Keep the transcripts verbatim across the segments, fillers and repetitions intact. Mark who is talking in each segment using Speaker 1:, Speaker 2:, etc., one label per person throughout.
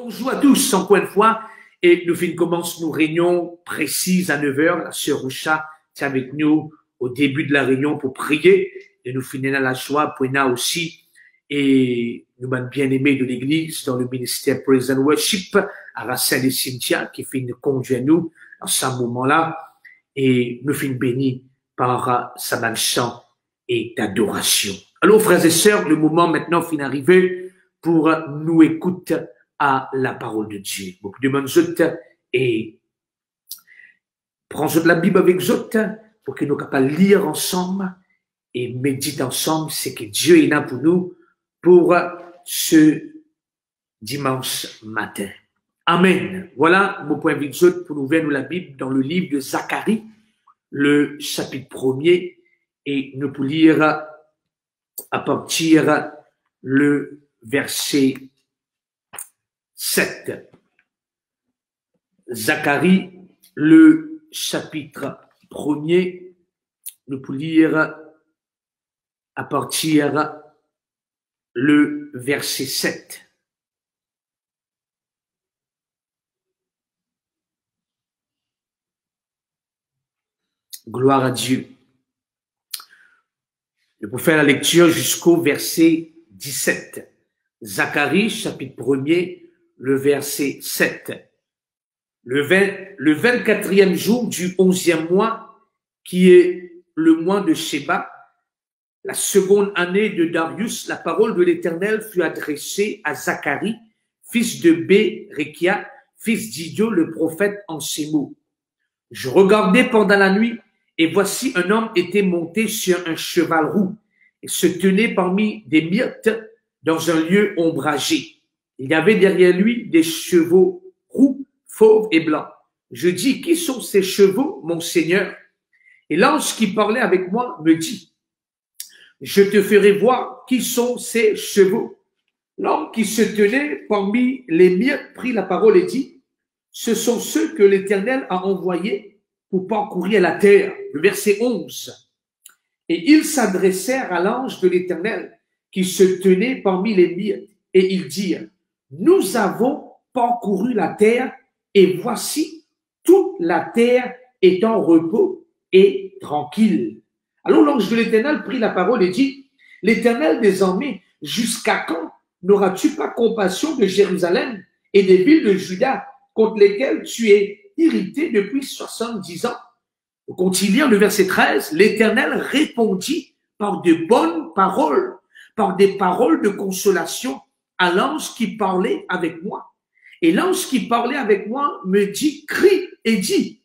Speaker 1: Bonjour à tous, encore une fois, et nous commençons nos réunions précises à neuf heures. La sœur Roucha est avec nous au début de la réunion pour prier, et nous finissons la joie pour nous aussi, et nous sommes bien-aimés de l'Église dans le ministère Praise and Worship, à Racine et Cynthia, qui finit de conduire nous à ce moment-là, et nous finissons bénis par sa bande chant et d'adoration. Alors, frères et sœurs, le moment maintenant finit d'arriver pour nous écouter à la parole de Dieu. Beaucoup de monde et prends de la Bible avec eux pour que nous capables lire ensemble et méditer ensemble ce que Dieu est là pour nous pour ce dimanche matin. Amen. Voilà mon point avec eux pour nous ouvrir la Bible dans le livre de Zacharie, le chapitre premier, et nous pour lire à partir le verset sept. Zacharie, le chapitre premier, nous pouvons lire à partir le verset sept. Gloire à Dieu. Nous pouvons faire la lecture jusqu'au verset dix-sept. Zacharie, chapitre premier, le verset sept. Le, vingt, le vingt-quatrième jour du onzième mois, qui est le mois de Sheba, la seconde année de Darius, la parole de l'Éternel fut adressée à Zacharie, fils de Bérekia, fils d'Ido, le prophète, en ces mots. Je regardais pendant la nuit, et voici un homme était monté sur un cheval roux, et se tenait parmi des myrtes dans un lieu ombragé. Il y avait derrière lui des chevaux roux, fauves et blancs. Je dis, qui sont ces chevaux, mon Seigneur? Et l'ange qui parlait avec moi me dit, je te ferai voir qui sont ces chevaux. L'homme qui se tenait parmi les myrtes prit la parole et dit, ce sont ceux que l'Éternel a envoyés pour parcourir la terre. Le verset onze. Et ils s'adressèrent à l'ange de l'Éternel qui se tenait parmi les myrtes, et ils dirent, nous avons parcouru la terre, et voici, toute la terre est en repos et tranquille. Alors l'ange de l'Éternel prit la parole et dit, l'Éternel désormais, jusqu'à quand n'auras-tu pas compassion de Jérusalem et des villes de Juda contre lesquelles tu es irrité depuis soixante-dix ans? Au continuant le verset treize, l'Éternel répondit par de bonnes paroles, par des paroles de consolation à l'ange qui parlait avec moi. Et l'ange qui parlait avec moi me dit, crie et dit,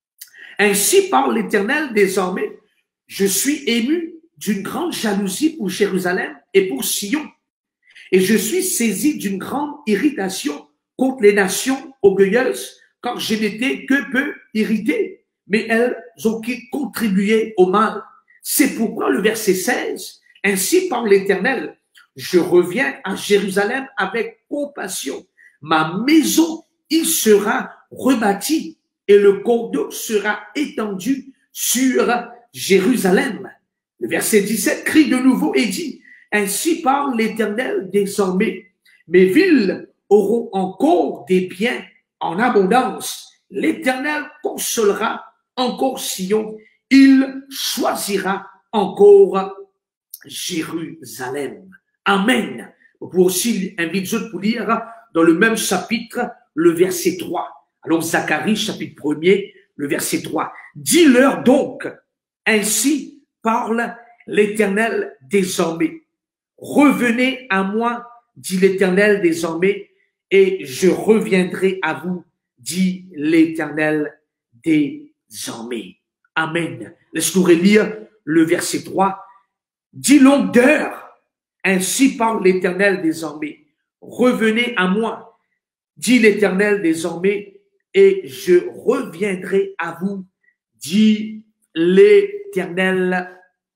Speaker 1: ainsi parle l'Éternel désormais, je suis ému d'une grande jalousie pour Jérusalem et pour Sion, et je suis saisi d'une grande irritation contre les nations orgueilleuses, car je n'étais que peu irrité, mais elles ont contribué au mal. C'est pourquoi le verset seize, ainsi parle l'Éternel, je reviens à Jérusalem avec compassion. Ma maison, il sera rebâti et le cours d'eau sera étendu sur Jérusalem. Le verset dix-sept crie de nouveau et dit, ainsi parle l'Éternel désormais. Mes villes auront encore des biens en abondance. L'Éternel consolera encore Sion. Il choisira encore Jérusalem. Amen. On peut aussi inviter pour lire dans le même chapitre le verset trois. Alors Zacharie, chapitre premier, le verset trois. Dis-leur donc, ainsi parle l'Éternel désormais. Revenez à moi, dit l'Éternel désormais, et je reviendrai à vous, dit l'Éternel désormais. Amen. Laisse-nous relire le verset trois. Dis longue d'heure, ainsi parle l'Éternel désormais. Revenez à moi, dit l'Éternel désormais, et je reviendrai à vous, dit l'Éternel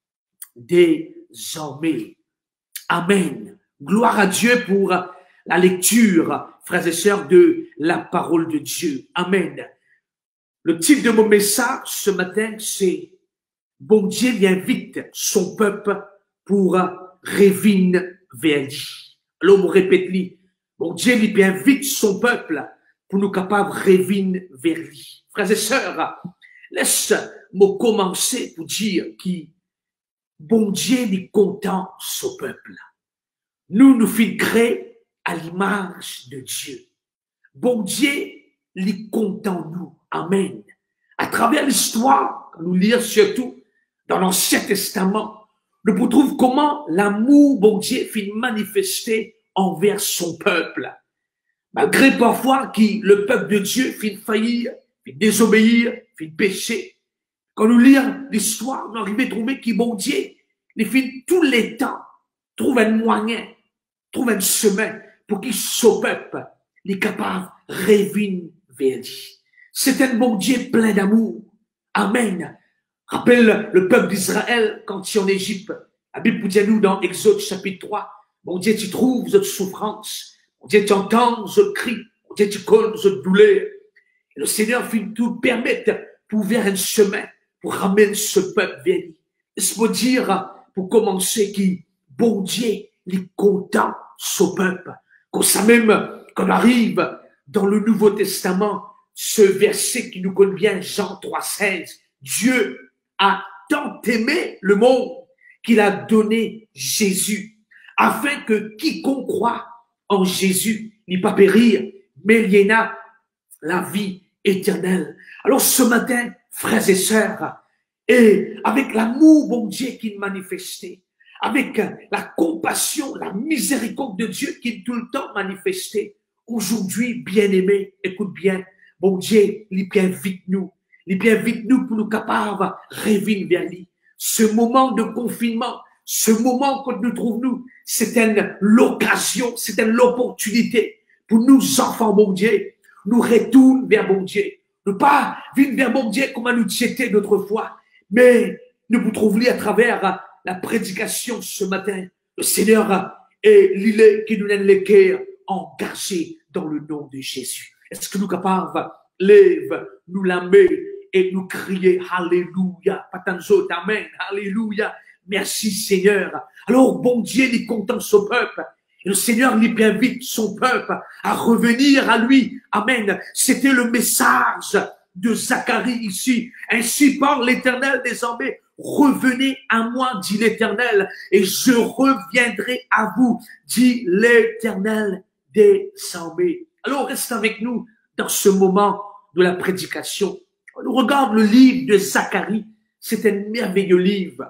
Speaker 1: désormais. Amen. Gloire à Dieu pour la lecture, frères et sœurs, de la parole de Dieu. Amen. Le titre de mon message ce matin, c'est « Bon Dieu invite son peuple pour revenir vers lui ». Alors, on répète-lui Bon Dieu, il invite son peuple pour nous capables de revenir vers lui. Frères et sœurs, laisse-moi commencer pour dire que bon Dieu est content son peuple. Nous nous faisons créer à l'image de Dieu. Bon Dieu est content nous. Amen. À travers l'histoire, nous lisons surtout dans l'Ancien Testament, nous trouvons comment l'amour, bon Dieu, fait manifester envers son peuple. Malgré parfois que le peuple de Dieu fait faillir, fait désobéir, fait pécher. Quand nous lisons l'histoire, nous arrivons à trouver que bon Dieu, il fait tous les temps, trouve un moyen, trouve un chemin pour qu'il son peuple est capable de revenir vers lui. C'est un bon Dieu plein d'amour. Amen. Rappelle le peuple d'Israël quand il est en Égypte. La Bible dit à nous dans Exode chapitre trois, bon Dieu, tu trouves notre souffrance. Bon Dieu, tu entends notre cri. Bon Dieu, tu connais notre douleur. Et le Seigneur fait tout permettre pour ouvrir un chemin pour ramener ce peuple vers lui. Laisse-moi dire, pour commencer, que bon Dieu est content ce peuple. Comme ça même, qu'on arrive dans le Nouveau Testament, ce verset qui nous connaît bien, Jean trois seize, Dieu a tant aimé le monde qu'il a donné Jésus, afin que quiconque croit en Jésus n'ait pas périr, mais il y en a la vie éternelle. Alors ce matin, frères et sœurs, et avec l'amour, bon Dieu, qu'il manifestait, avec la compassion, la miséricorde de Dieu qui est tout le temps manifestée, aujourd'hui, bien-aimés, écoute bien, bon Dieu, il invite nous, il invite nous pour nous capables de revenir vers lui. Ce moment de confinement, ce moment que nous trouvons nous, c'est une l'occasion, c'est une l'opportunité pour nous enfants, bon Dieu, nous retourner vers bon Dieu. Ne pas venir vers bon Dieu comme nous étions d'autres fois, mais nous vous trouvons à travers la prédication ce matin. Le Seigneur est l'île qui nous donne les cœurs engagés dans le nom de Jésus. Est-ce que nous capables, lève, nous la met et nous crier Alléluia, Patanzot, Amen, Alléluia, merci Seigneur. Alors bon Dieu, il est content de son peuple. Et le Seigneur lui invite son peuple à revenir à lui. Amen. C'était le message de Zacharie ici. Ainsi parle l'Éternel désormais. Revenez à moi, dit l'Éternel, et je reviendrai à vous, dit l'Éternel des armées. Alors reste avec nous dans ce moment de la prédication. On regarde le livre de Zacharie. C'est un merveilleux livre.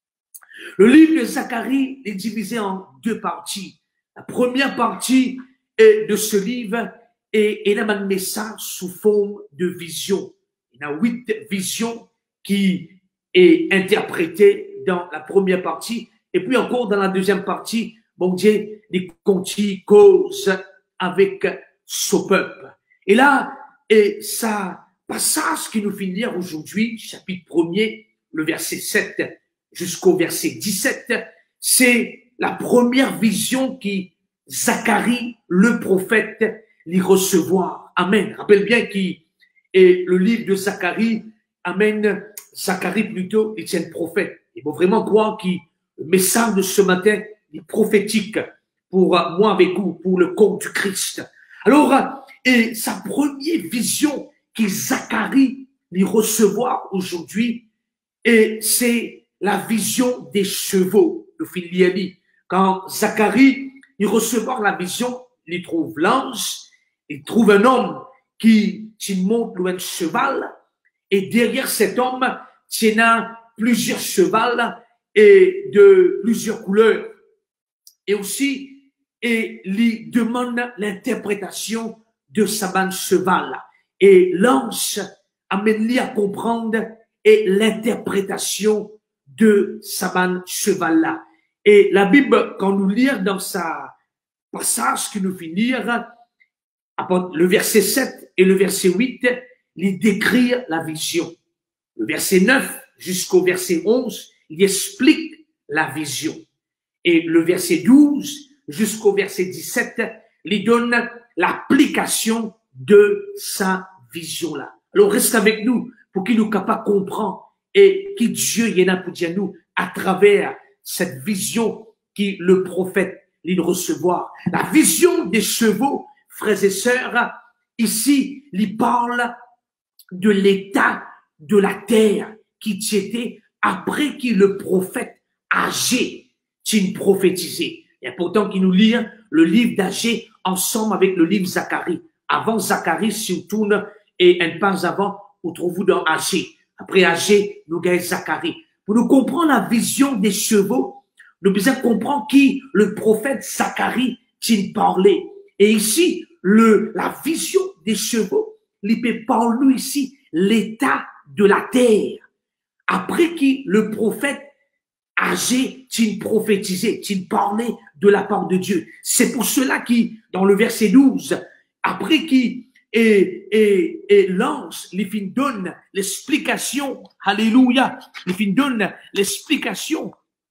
Speaker 1: Le livre de Zacharie est divisé en deux parties. La première partie est de ce livre et il a un message sous forme de vision. Il y a huit visions qui est interprétées dans la première partie. Et puis encore dans la deuxième partie, bon Dieu, il continue cause avec son peuple. Et là, et ça passage qui nous fait lire aujourd'hui, chapitre premier, le verset sept jusqu'au verset dix-sept, c'est la première vision qui Zacharie, le prophète, l'y recevoir. Amen. Rappelle bien qui est le livre de Zacharie. Amen. Zacharie plutôt, il est un prophète. Il faut vraiment croire que le message de ce matin est prophétique pour moi avec vous, pour le compte du Christ. Alors, et sa première vision que Zacharie l'y recevoir aujourd'hui, et c'est la vision des chevaux de Filiali. Quand Zacharie il recevoir la vision, il trouve l'ange, il trouve un homme qui, qui monte loin de cheval, et derrière cet homme, il y a plusieurs chevals et de plusieurs couleurs. Et aussi, et il demande l'interprétation de sa bande cheval. Et l'ange amène-lui à comprendre et l'interprétation de sa bande cheval-là. Et la Bible, quand nous lisons dans sa passage qui nous fait lire, le verset sept et le verset huit, il décrit la vision. Le verset neuf jusqu'au verset onze, il explique la vision. Et le verset douze jusqu'au verset dix-sept, il donne l'application de sa vision-là. Alors reste avec nous pour qu'il nous capable de comprendre et que Dieu y en a pour dire nous à travers cette vision qui le prophète les recevoir. La vision des chevaux, frères et sœurs, ici, il parle de l'état de la terre qui était après que le prophète Agé t'y prophétisé. Il est important qu'il nous lise le livre d'Agé ensemble avec le livre Zacharie. Avant Zacharie, si on tourne et un pas avant, on trouve dans Agé. Après Agé, nous gagnons Zacharie. Pour nous comprendre la vision des chevaux, nous devons comprendre qui le prophète Zacharie t'y parlait. Et ici, le, la vision des chevaux, il peut parler nous ici l'état de la terre. Après qui le prophète Agé t'y prophétisé, t'y parlait de la part de Dieu. C'est pour cela qui, dans le verset douze, après qui et, et, et l'ange, les filles donne l'explication, alléluia, les filles donne l'explication.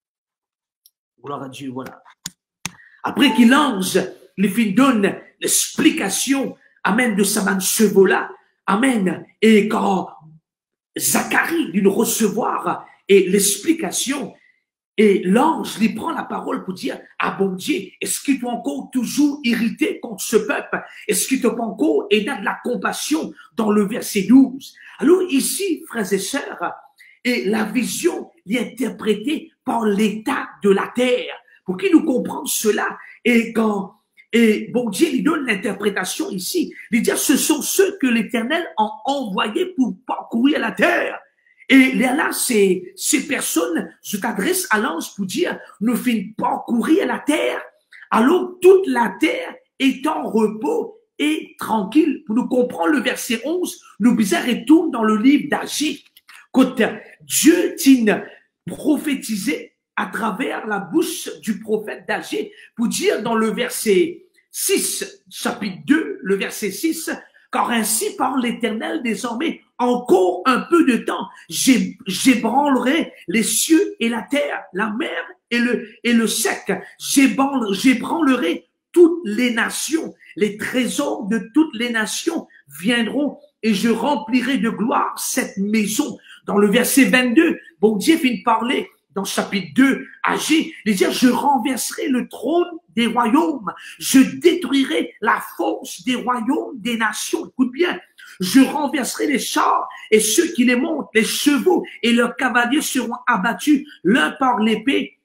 Speaker 1: Gloire à Dieu, voilà. Après qu'il l'ange, les filles donne l'explication, amen, de sa main chevaux-là, amen. Et quand Zacharie lui recevoir et l'explication, et l'ange lui prend la parole pour dire, ah bon Dieu, est-ce que tu es encore toujours irrité contre ce peuple? Est-ce que tu n'as pas encore et de la compassion dans le verset douze? Alors ici, frères et sœurs, et la vision est interprétée par l'état de la terre. Pour qu'il nous comprenne cela, et quand, et bon Dieu lui donne l'interprétation ici, il dit, ce sont ceux que l'Éternel a envoyés pour parcourir la terre. Et là, ces, ces personnes se t'adressent à l'ange pour dire, ne finissent pas courir la terre, alors toute la terre est en repos et tranquille. Pour nous comprendre le verset onze, nous retourne dans le livre d'Agé. Quand Dieu t'a prophétisé à travers la bouche du prophète d'Agé pour dire dans le verset six, chapitre deux, le verset six, car ainsi parle l'Éternel désormais, encore un peu de temps, j'ébranlerai les cieux et la terre, la mer et le, et le sec. J'ébranlerai toutes les nations. Les trésors de toutes les nations viendront et je remplirai de gloire cette maison. Dans le verset vingt-deux, bon Dieu finit de parler dans chapitre deux, Agé, il dit, je renverserai le trône des royaumes, je détruirai la force des royaumes des nations. Écoute bien, je renverserai les chars et ceux qui les montent, les chevaux et leurs cavaliers seront abattus l'un par l'épée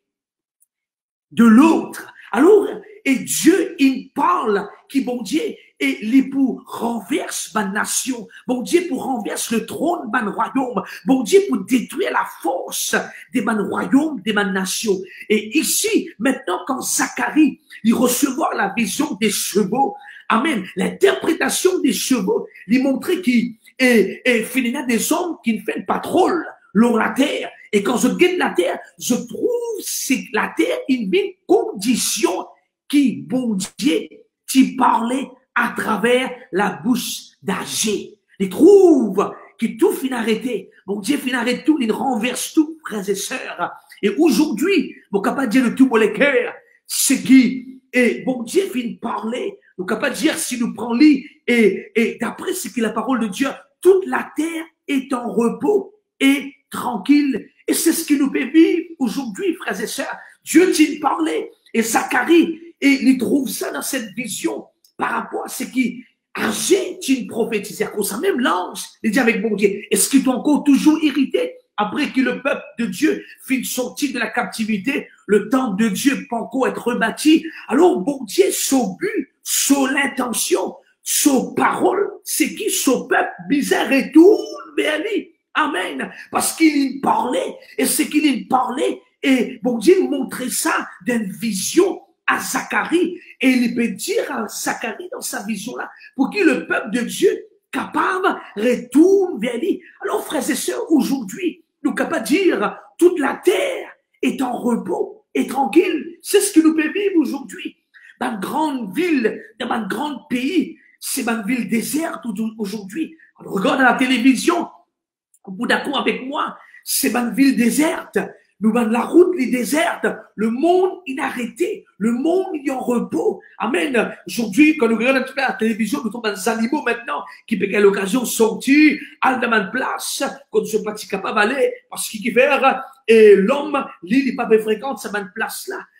Speaker 1: de l'autre. Alors, et Dieu, il parle qui, bon Dieu, et l'époux renverse ma nation. Bon Dieu pour renverse le trône de mon royaume. Bon Dieu pour détruire la force de mon royaume, de ma nation. Et ici, maintenant, quand Zacharie, il recevoir la vision des chevaux, amen, l'interprétation des chevaux, lui montrer qu'il est, est finalement des hommes qui ne font pas trop l'eau la terre. Et quand je gagne la terre, je trouve c'est la terre une belle condition qui, bon Dieu, qui parlait à travers la bouche d'Agé. Il trouve que tout finit arrêté. Bon Dieu finit arrêté tout, il renverse tout, frères et sœurs. Et aujourd'hui, mon capable de dire de tout mon cœur, c'est qui, et bon Dieu finit de parler, nous capable de dire si nous prenons lit, et, et d'après ce que la parole de Dieu, toute la terre est en repos et tranquille. Et c'est ce qui nous fait vivre aujourd'hui, frères et sœurs. Dieu t'y parlait, et Zacharie, et il trouve ça dans cette vision par rapport à ce qui Agé t'y prophétisé. À cause de ça, même l'ange, il dit avec bon Dieu, est-ce qu'il est encore toujours irrité après que le peuple de Dieu finit de sortir de la captivité, le temple de Dieu peut encore être rebâti. Alors, bon Dieu, son but, son intention, son parole, c'est qui son peuple misère et tout, vers lui. Amen. Parce qu'il y parlait, et c'est qu'il y parlait, et bon Dieu montrait ça d'une vision à Zacharie, et il peut dire à Zacharie dans sa vision-là, pour que le peuple de Dieu capable retourne vers lui. Alors, frères et sœurs, aujourd'hui, nous capables de dire, toute la terre est en repos et tranquille. C'est ce que nous pouvons vivre aujourd'hui. Dans une grande ville, dans un grand pays, c'est une ville déserte aujourd'hui. On regarde à la télévision, au bout d'accord avec moi, c'est une ville déserte. Nous avons la route, les désertes, le monde inarrêté, le monde est en repos. Amen. Aujourd'hui, quand nous regardons un petit peu à la télévision, nous tombons dans des animaux maintenant qui peuvent à l'occasion sortir, aller dans une place, qu'on ne soit pas si capable d'aller, parce qu'il fait, et l'homme, lui, n'est pas bien fréquent, cette place-là.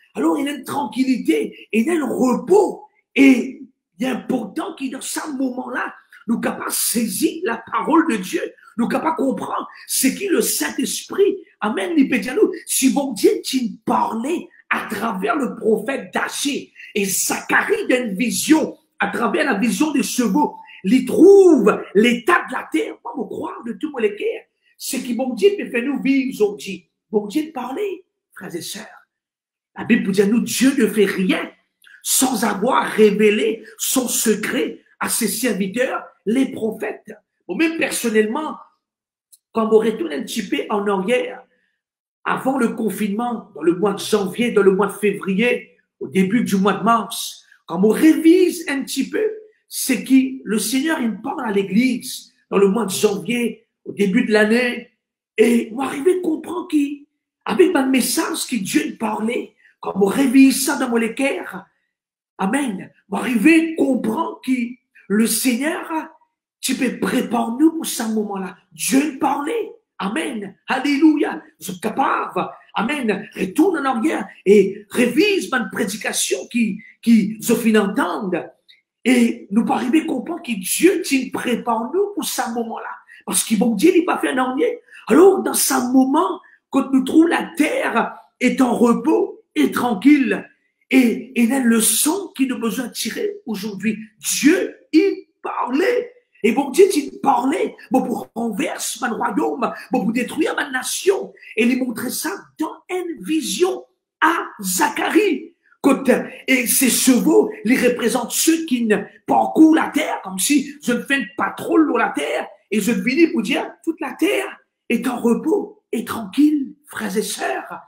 Speaker 1: Alors, il y a une tranquillité, il y a un repos. Et il est important qu'il, dans ce moment-là, nous sommes capables de saisir la parole de Dieu. Nous sommes capables de comprendre ce qui le Saint-Esprit. Amen, nous. Si bon Dieu t'y parlait à travers le prophète d'Agé et Zacharie d'une vision, à travers la vision des chevaux, il trouve l'état de la terre. Moi, je crois de tout mon cœur. Ce qui bon Dieu peut faire nous vivre aujourd'hui. Bon Dieu parlait, frères et sœurs. La Bible peut dire nous, Dieu ne fait rien sans avoir révélé son secret à ses serviteurs, les prophètes. Bon, même personnellement, quand on retourne un petit peu en arrière, avant le confinement, dans le mois de janvier, dans le mois de février, au début du mois de mars, quand on révise un petit peu, c'est que le Seigneur, il parle à l'église dans le mois de janvier, au début de l'année, et on arrive à comprendre qu'avec un message que Dieu parlait, quand on révise ça dans mon cœur, amen, on arrive à comprendre que le Seigneur, tu peux préparer nous pour ce moment-là. Dieu parlait. Amen. Alléluia. Je suis capable. Amen. Retourne en arrière et révise ma prédication qui, qui, je finis d'entendre. Et nous pas arriver à comprendre que Dieu, tu prépare nous pour ce moment-là. Parce que bon Dieu n'est pas fait en arrière. Alors, dans ce moment, quand nous trouvons la terre est en repos et tranquille, et il y a une leçon qui nous a besoin de tirer aujourd'hui. Dieu, il parlait. Et bon Dieu, il parlait bon, pour renverser mon royaume, bon, pour détruire ma nation. Et il montrait ça dans une vision à Zacharie. Et ces chevaux, les représentent ceux qui ne parcourent la terre, comme si je ne fais une patrouille dans la terre, et je venais pour dire, toute la terre est en repos et tranquille, frères et sœurs.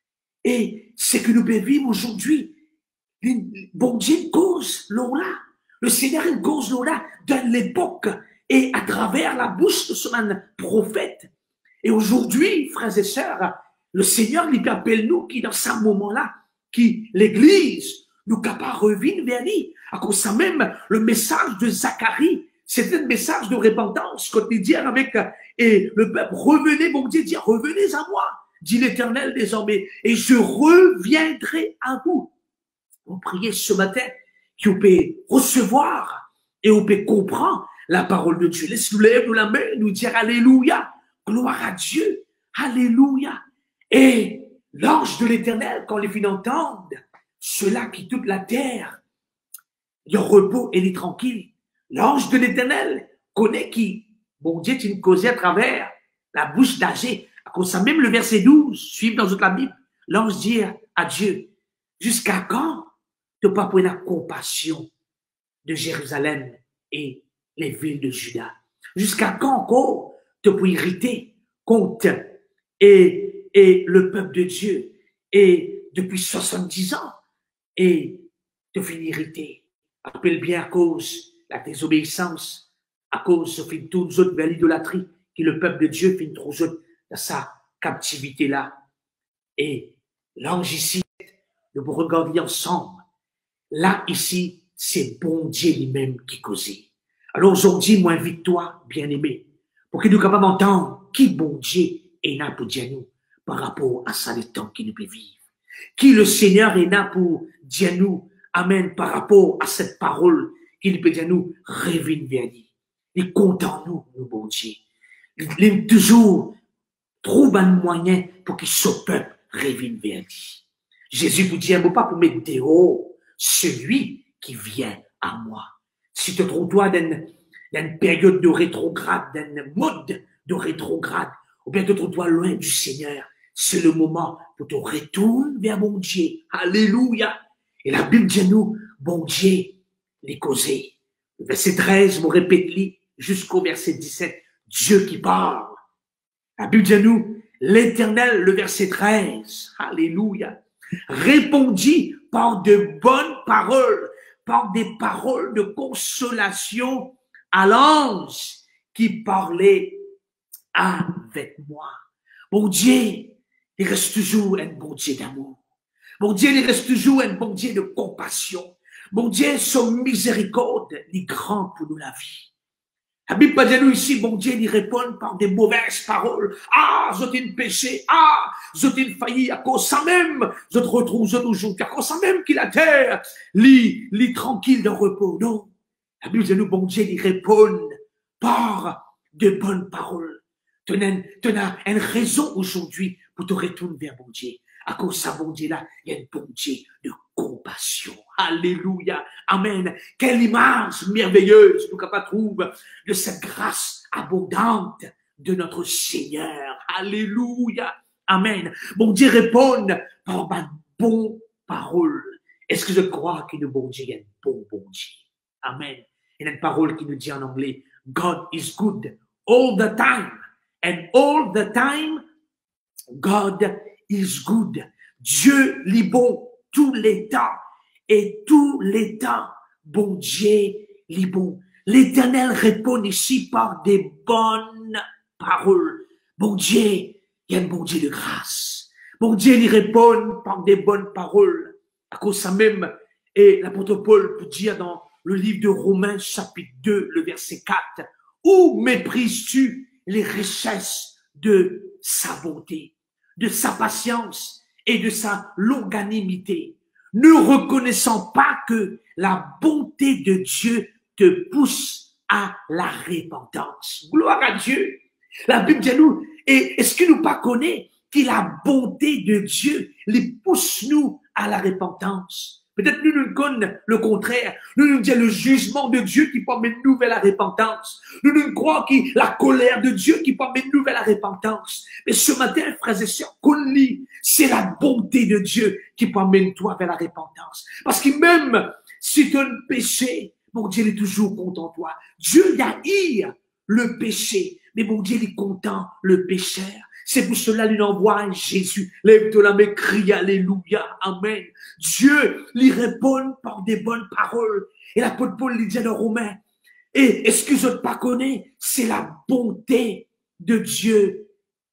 Speaker 1: Et c'est que nous vivons aujourd'hui. Bon Dieu cause l'eau-là. Le Seigneur cause l'eau-là dans l'époque et à travers la bouche de ce prophète. Et aujourd'hui, frères et sœurs, le Seigneur lui appelle nous qui dans ce moment-là, qui l'Église nous capable de revenir vers lui. À cause de ça même, le message de Zacharie, c'était un message de repentance. Quand il dit avec, et le peuple, revenez, bon Dieu dit, revenez à moi, dit l'Éternel désormais, et je reviendrai à vous. On priait ce matin, qui vous peut recevoir et vous peut comprendre la parole de Dieu. Laisse-nous lever la main, nous dire Alléluia, gloire à Dieu, Alléluia. Et l'ange de l'Éternel, quand les filles entendent, ceux-là qui toute la terre, leur repos et les tranquilles. L'ange de l'Éternel connaît qui, bon Dieu, tu nous causais à travers la bouche d'Agé. À cause ça, même le verset douze, suivre dans toute la Bible, l'ange dit à Dieu, jusqu'à quand de pas prendre la compassion de Jérusalem et les villes de Juda? Jusqu'à quand encore te pour irriter contre et, et le peuple de Dieu et depuis soixante-dix ans et te finir irrité? Appelle bien à cause de la désobéissance, à cause de toutes les autres vers l'idolâtrie, que le peuple de Dieu finit trop dans sa captivité-là. Et l'ange ici, nous regarder ensemble. Là, ici, c'est bon Dieu lui-même qui causait. Alors aujourd'hui, moi, invite-toi, bien-aimé, pour que nous capables d'entendre qui bon Dieu est là pour dire nous par rapport à ça, le temps qu'il nous peut vivre. Qui le Seigneur est là pour dire nous, amen, par rapport à cette parole qu'il peut dire nous, reviens vers lui. Il compte en nous, nous, bon Dieu. Il toujours trouve un moyen pour que ce peuple revienne vers lui. Jésus vous dit un mot pas pour mettre dehors celui qui vient à moi. Si tu te trouves toi dans une période de rétrograde, d'un mode de rétrograde, ou bien tu te trouves toi loin du Seigneur, c'est le moment pour te retourner vers mon Dieu. Alléluia. Et la Bible dit nous, bon Dieu, les causés. Le verset treize, me répète-li, jusqu'au verset dix-sept, Dieu qui parle. La Bible dit nous, l'Éternel, le verset treize, alléluia, répondit par de bonnes paroles, par des paroles de consolation à l'ange qui parlait avec moi. Mon Dieu, il reste toujours un bon Dieu d'amour. Mon Dieu, il reste toujours un bon Dieu de compassion. Mon Dieu, son miséricorde est grand pour nous la vie. La Bible pas dit nous ici, bon Dieu, il répond par des mauvaises paroles. Ah, je t'ai péché. Ah, je t'ai failli à cause ça même. Je te retrouve, je nous joue. À cause ça même qu'il a terre. Lit, lit tranquille de repos. Non. La Bible dit nous, bon Dieu, il répond par de bonnes paroles. Tu as une raison aujourd'hui pour te retourner vers bon Dieu. À cause de ça, bon Dieu, là, il y a une bon Dieu de compassion. Alléluia. Amen. Quelle image merveilleuse nous capables trouver de cette grâce abondante de notre Seigneur. Alléluia. Amen. Bon Dieu répond par ma bonne parole. Est-ce que je crois que le bon Dieu est un bon bon Dieu? Amen. Il y a une parole qui nous dit en anglais, God is good all the time. And all the time, God is good. Dieu est bon tous les temps. Et tous les temps, bon Dieu est bon. L'Éternel répond ici par des bonnes paroles. Bon Dieu, il y a un bon Dieu de grâce. Bon Dieu, il répond par des bonnes paroles. À cause de ça même, et l'apôtre Paul peut dire dans le livre de Romains, chapitre deux, le verset quatre, « Où méprises-tu les richesses de sa bonté, de sa patience et de sa longanimité, ne reconnaissant pas que la bonté de Dieu te pousse à la repentance. » Gloire à Dieu. La Bible dit nous, et est-ce que nous pas connaît que la bonté de Dieu les pousse nous à la repentance? Peut-être nous nous connaissons le contraire. Nous nous disons le jugement de Dieu qui peut amener nous vers la repentance. Nous nous croyons que la colère de Dieu qui peut amener nous vers la repentance. Mais ce matin, frères et sœurs, qu'on lit, c'est la bonté de Dieu qui peut amener toi vers la repentance. Parce que même si tu as un péché, mon Dieu est toujours content de toi. Dieu haït le péché, mais mon Dieu est content le pécheur. C'est pour cela qu'il envoie Jésus. Lève-toi la main, crie Alléluia, Amen. Dieu lui répond par des bonnes paroles. Et l'apôtre Paul lui dit dans Romains, et est-ce que je ne pas connais? C'est la bonté de Dieu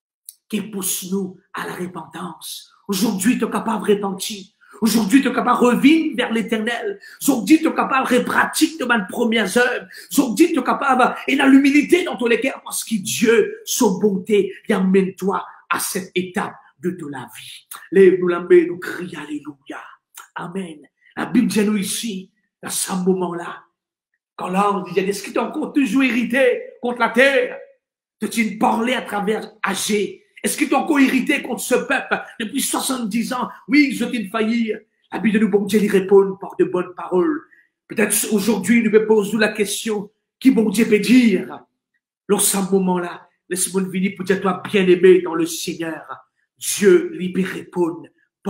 Speaker 1: qui pousse nous à la repentance. Aujourd'hui, tu es capable de repentir. Aujourd'hui, tu es capable de revenir vers l'Éternel. Aujourd'hui, tu es capable de pratiquer de mes premières œuvres. Aujourd'hui, tu es capable et dans l'humilité dans ton cœur parce que Dieu, son bonté, il amène toi à cette étape de ta vie. Lève-nous la main, nous crions Alléluia. Amen. La Bible dit nous ici, à ce moment-là, quand l'ange dit, est-ce que tu es encore toujours irrité contre la terre? Tu parlé à travers Agé. Est-ce que tu es encore irrité contre ce peuple depuis soixante-dix ans? Oui, je t'ai failli. La Bible de nous, bon Dieu, lui répond par de bonnes paroles. Peut-être aujourd'hui, nous me posons la question, qui bon Dieu peut dire? Lorsqu'à ce moment-là, laisse-moi venir pour dire, toi, bien-aimé dans le Seigneur, Dieu lui peut répondre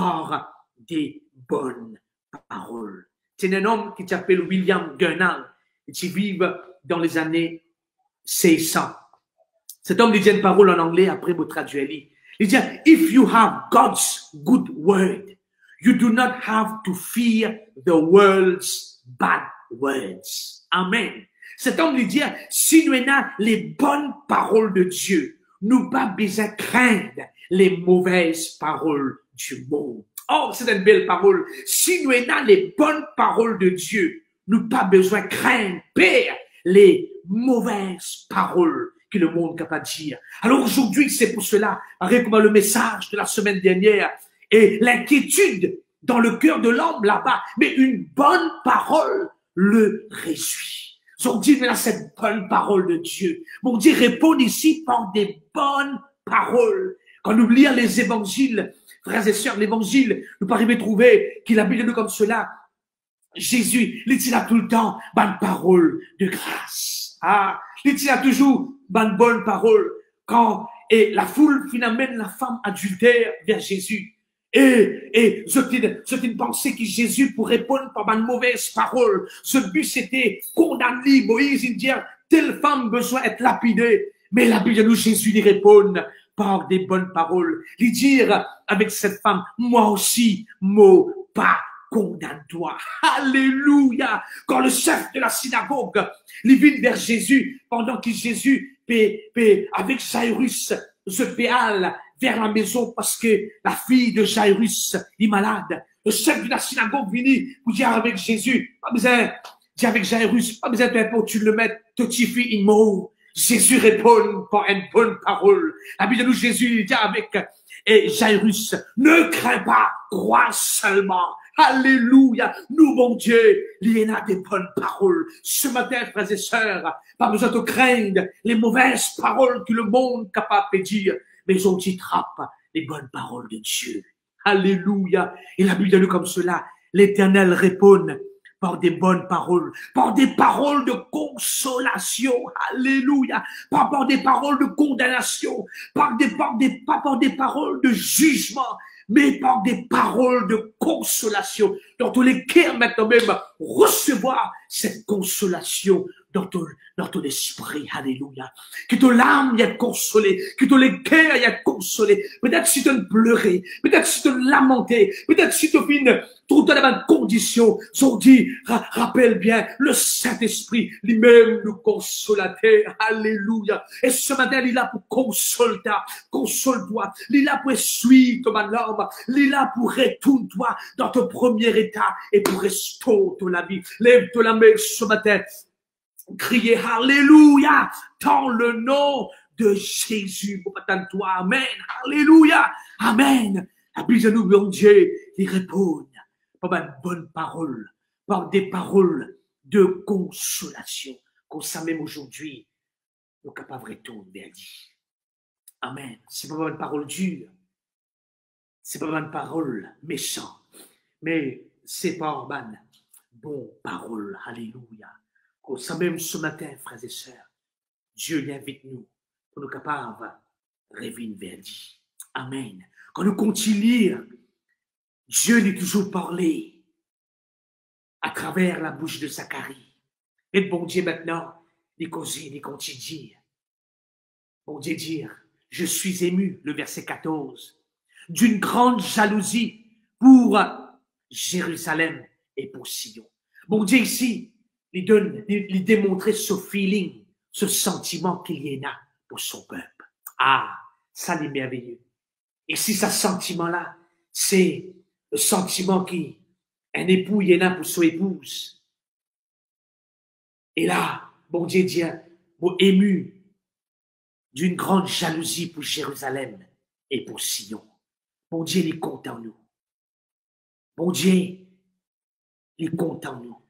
Speaker 1: par des bonnes paroles. C'est un homme qui s'appelle William Gurnall, et qui vit dans les années seize cents. Cet homme dit une parole en anglais, après vous traduisez. Il dit, if you have God's good word, you do not have to fear the world's bad words. Amen. Cet homme lui dit, si nous avons les bonnes paroles de Dieu, nous pas besoin de craindre les mauvaises paroles du monde. Oh, c'est une belle parole. Si nous avons les bonnes paroles de Dieu, nous pas besoin de craindre, Père, les mauvaises paroles que le monde n'est capable de dire. Alors aujourd'hui, c'est pour cela, avec le message de la semaine dernière, et l'inquiétude dans le cœur de l'homme là-bas, mais une bonne parole le réjouit. On dit, mais là, cette bonne parole de Dieu. Mon Dieu répond ici par des bonnes paroles. Quand nous lisons les évangiles, frères et sœurs, l'évangile, nous pas arriver à trouver qu'il a mis de nous comme cela. Jésus, il dit là tout le temps, bonne parole de grâce. Ah, il dit là toujours, bonne bonne parole. Quand, et la foule finalement la femme adultère vers Jésus. Et, et, je t'ai pensé que Jésus pour répondre par une mauvaise parole. Ce but c'était condamner Moïse, il dit, telle femme besoin d'être lapidée. Mais la Bible nous, Jésus lui répond par des bonnes paroles. Lui dire avec cette femme, moi aussi, mot pas condamne-toi. Alléluia. Quand le chef de la synagogue, il vient vers Jésus, pendant que Jésus, paie, paie, avec Jairus, se péale vers la maison parce que la fille de Jairus est malade. Le chef de la synagogue vient pour dire avec Jésus, pas besoin, Dis avec Jairus, pas besoin de répondre, tu le mets, te tifie un mot. Jésus répond par une bonne parole. La Bible nous, Jésus dit avec et Jairus, ne crains pas, crois seulement. Alléluia. Nous, mon Dieu, il y en a des bonnes paroles. Ce matin, frères et sœurs, pas besoin de craindre les mauvaises paroles que le monde est capable de dire, mais on t'y trappe les bonnes paroles de Dieu. Alléluia. Et la Bible dit comme cela, l'Éternel répond par des bonnes paroles, par des paroles de consolation, alléluia, pas par des paroles de condamnation, par des, par des, pas par des paroles de jugement, mais par des paroles de consolation. Dans tous les cœurs maintenant même, recevoir cette consolation dans ton, dans ton esprit, alléluia. Que ton âme y ait consolé, que ton les cœurs y ait consolé. Peut-être si tu as pleuré, peut-être si tu as lamenté, peut-être si tu as fait toute la même condition. J'en dis, ra rappelle bien, le Saint-Esprit, lui-même nous consolateur, alléluia. Et ce matin, il est là pour consoler, console-toi. Il est là pour essuyer ton larme. Il est là pour retourner toi dans ton premier état et pour restaurer la vie. Lève-toi la main ce matin. Criez Alléluia dans le nom de Jésus. Pour attendre toi. Amen. Alléluia. Amen. La Bible nous, mon Dieu, il répond par une bonne parole, par des paroles de consolation. Comme ça même aujourd'hui, nous sommes capables de retourner vers Dieu. Amen. C'est pas une parole dure. C'est pas une parole méchante. Mais c'est pas une bonne parole. Alléluia. Comme ça même ce matin, frères et sœurs, Dieu invite nous pour nous capables de revenir vers Dieu. Amen. Quand nous continuons, Dieu lui toujours parlé à travers la bouche de Zacharie. Et bon Dieu maintenant, il causer, il continue. Bon Dieu dire, je suis ému, le verset quatorze, d'une grande jalousie pour Jérusalem et pour Sion. Bon Dieu ici, il donne, il démontrer ce feeling, ce sentiment qu'il y en a pour son peuple. Ah, ça c'est merveilleux. Et si ce sentiment-là, c'est le sentiment qui, un époux y en a pour son épouse. Et là, bon Dieu dit, bon ému d'une grande jalousie pour Jérusalem et pour Sion. Bon Dieu, il compte en nous. Bon Dieu, il compte en nous.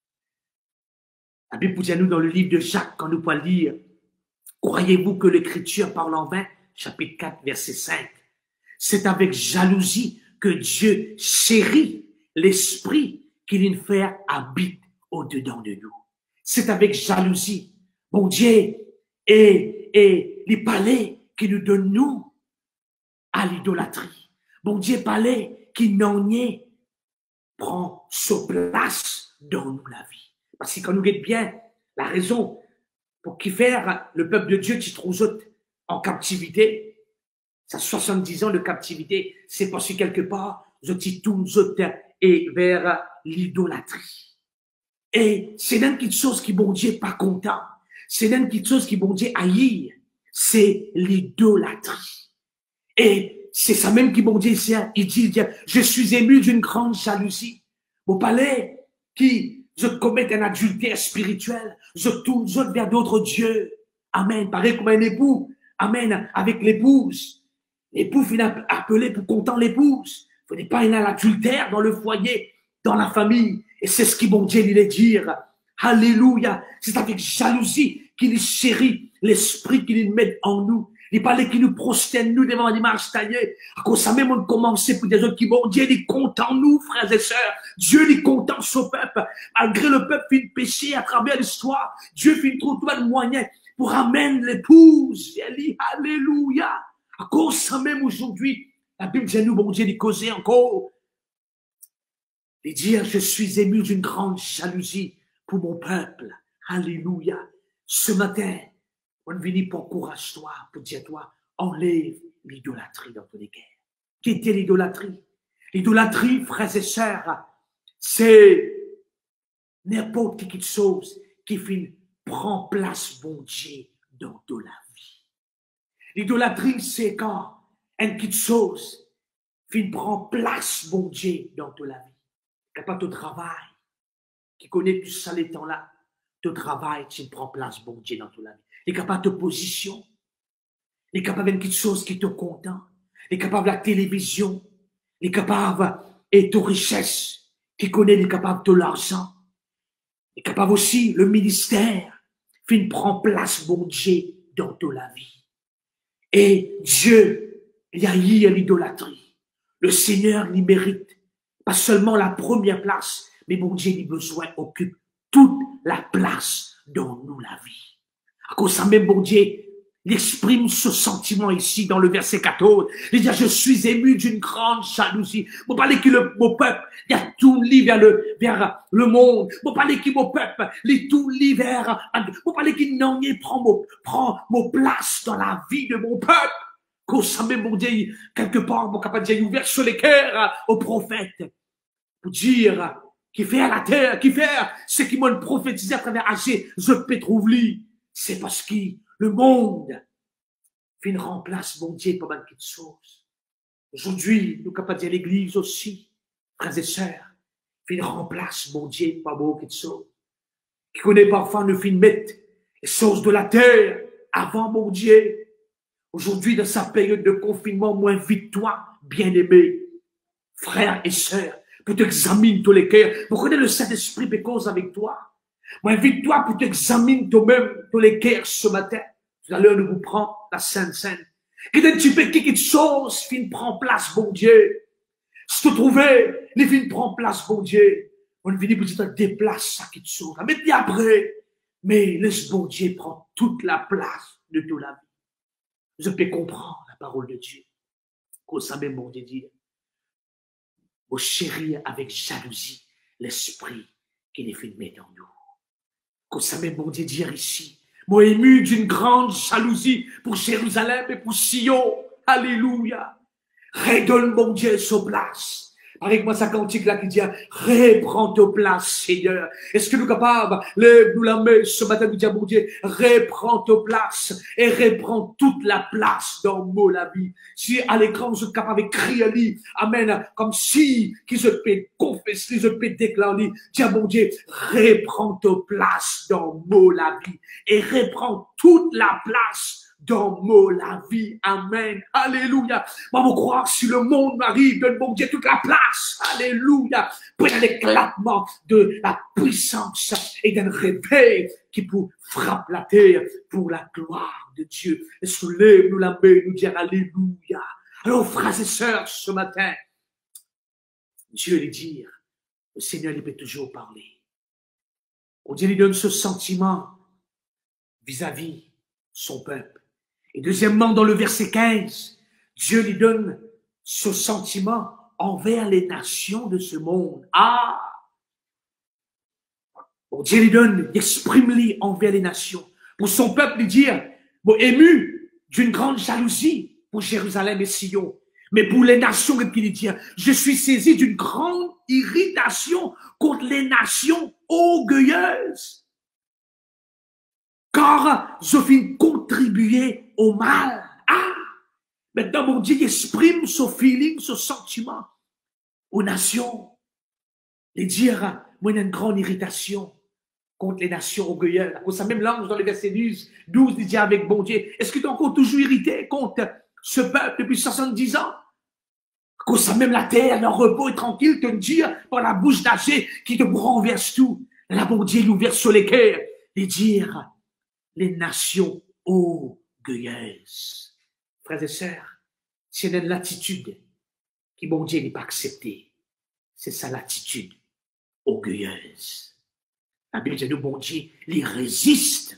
Speaker 1: La Bible dit à nous dans le livre de Jacques, quand nous pouvons lire, croyez-vous que l'Écriture parle en vain? Chapitre quatre, verset cinq. C'est avec jalousie que Dieu chérit l'esprit qu'il fait habite au-dedans de nous. C'est avec jalousie. Bon Dieu, et, et les palais qui nous donnent nous à l'idolâtrie. Bon Dieu, palais qui n'en est, prend sa place dans nous la vie. Parce que quand nous regardons bien, la raison pour qui faire le peuple de Dieu qui trouve en captivité, ça soixante-dix ans de captivité, c'est parce que quelque part, je tourne et vers l'idolâtrie. Et c'est une petite chose qui bon Dieu pas content. C'est une petite chose qui bon Dieu haïr. C'est l'idolâtrie. Et c'est ça même qui bon Dieu ici, il dit, je suis ému d'une grande jalousie. Vous parlez qui je commette un adultère spirituel, je tourne je vers d'autres dieux. Amen. Pareil comme un époux. Amen. Avec l'épouse. L'époux finit appelé pour content l'épouse. Il ne faut pas aller à l'adultère dans le foyer, dans la famille. Et c'est ce qui bon Dieu lui dire. Alléluia. C'est avec jalousie qu'il chérit l'esprit qu'il met en nous. Il parlait qu'il nous prosterne nous devant l'image taillée. À cause ça même, on commençait pour des autres qui, bon, Dieu est content nous, frères et sœurs. Dieu est content son peuple. Malgré le peuple fait péché à travers l'histoire, Dieu fait trouver de moyens pour amener l'épouse. Alléluia. À cause ça même aujourd'hui, la Bible dit nous, bon Dieu, il causer encore. Il dit, je suis ému d'une grande jalousie pour mon peuple. Alléluia. Ce matin, on vient pour encourager toi, pour dire toi, enlève l'idolâtrie dans ton guerres. Quittez l'idolâtrie. L'idolâtrie, frères et sœurs, c'est n'importe quelle chose qui fait, prend place, bon Dieu, dans de la vie. L'idolâtrie, c'est quand une petite chose fait prend place, bon Dieu, dans de la vie. Capable de travail, qui connaît tout ça les temps-là, ton travail, tu prends place, bon Dieu, dans ton vie. Il est capable de position. Il est capable de quelque chose qui te content. Il est capable de la télévision. Il est capable et de richesse. Qui connaît, il est capable de l'argent. Il est capable aussi, le ministère. Fin prend place, bon Dieu, dans ton vie. Et Dieu, il y a eu l'idolâtrie. Le Seigneur, il mérite pas seulement la première place, mais bon Dieu, il a besoin, occupe toute la place dans nous, la vie. À cause de ça même, bon Dieu, il exprime ce sentiment ici dans le verset quatorze. Il dit, je suis ému d'une grande jalousie. Vous parlez que le, mon peuple, il y a tout lit vers le, vers le monde. Vous parlez que mon peuple, il tout lit vers, vous parlez qu'il n'en est prend mon, prend mon place dans la vie de mon peuple. Cause ça même, bon Dieu, quelque part, mon capable de dire, ouvert sur les cœurs aux prophètes. Pour dire, qui fait à la terre, qui fait ce qui m'a prophétisé à travers Agé, je peux trouver. C'est parce que le monde fait une remplace, mon Dieu, pas mal de choses. Aujourd'hui, nous capables de dire l'église aussi, frères et sœurs, fait une remplace, mon Dieu, pas beaucoup de choses. Qui connaît parfois nous fait mettre les choses de la terre avant, mon Dieu. Aujourd'hui, dans sa période de confinement, moi, invite-toi, bien-aimé, frères et sœurs, pour t'examiner tous les cœurs. Vous connaissez le Saint-Esprit qui cause avec toi. Moi, invite-toi pour t'examiner toi-même tous les cœurs ce matin. Tout à l'heure, nous vous prend la Sainte Seine. Qu'est-ce que tu peux, quelque chose, fin prend place, bon Dieu. Si tu trouvais, les fins prend place, bon Dieu. On finit pour te déplace ça quelque chose. Mais puis après, mais laisse bon Dieu prendre toute la place de toute la vie. Je peux comprendre la parole de Dieu. Qu'on savait, bon Dieu, dire. Vous chérir avec jalousie l'esprit qui les fait mettre en nous. Qu'on savait, bon Dieu, dire ici. Moi ému d'une grande jalousie pour Jérusalem et pour Sion. Alléluia. Redonne, mon Dieu, sa place. Avec moi, sa cantique là qui dit, reprends ta place, Seigneur. Est-ce que nous sommes capables, lève-nous la main ce matin, nous dire, mon Dieu, reprends ta place et reprends toute la place dans mon la vie. Si à l'écran, vous êtes capable de crier, amen, comme si, qui se peut confesser, se peut déclarer, dis, mon Dieu, reprends ta place dans mon la vie et reprends toute la place dans mon la vie. Amen. Alléluia. Moi, vous croire si le monde m'arrive, donne bon Dieu toute la place. Alléluia. Pour un éclatement de la puissance et d'un réveil qui pour frappe la terre pour la gloire de Dieu. Et soulève-nous la main, nous dire Alléluia. Alors, frères et sœurs, ce matin, Dieu lui dire, le Seigneur, il peut toujours parler. On Dieu lui donne ce sentiment vis-à-vis son peuple. Et deuxièmement, dans le verset quinze, Dieu lui donne ce sentiment envers les nations de ce monde. Ah! Bon, Dieu lui donne, il exprime-lui envers les nations. Pour son peuple, lui dire, bon, ému d'une grande jalousie pour Jérusalem et Sion. Mais pour les nations, il lui dit, je suis saisi d'une grande irritation contre les nations orgueilleuses. Car je viens contribuer au mal. Ah! Maintenant, mon Dieu exprime ce feeling, ce sentiment aux nations. Les dire, moi, il y a une grande irritation contre les nations orgueilleuses. Pour ça, même l'ange dans le verset douze, douze, il dit avec bon Dieu, est-ce que tu es encore toujours irrité contre ce peuple depuis soixante-dix ans? Pour ça, même la terre, leur repos est tranquille, te dire par la bouche d'Agé qui te renverse tout. Là, bon Dieu, il ouvert sur les cœurs, et dire, les nations orgueilleuses. Frères et sœurs, c'est une l'attitude qui, mon Dieu, n'est pas acceptée. C'est ça l'attitude orgueilleuse. La Bible dit, mon Dieu, il résiste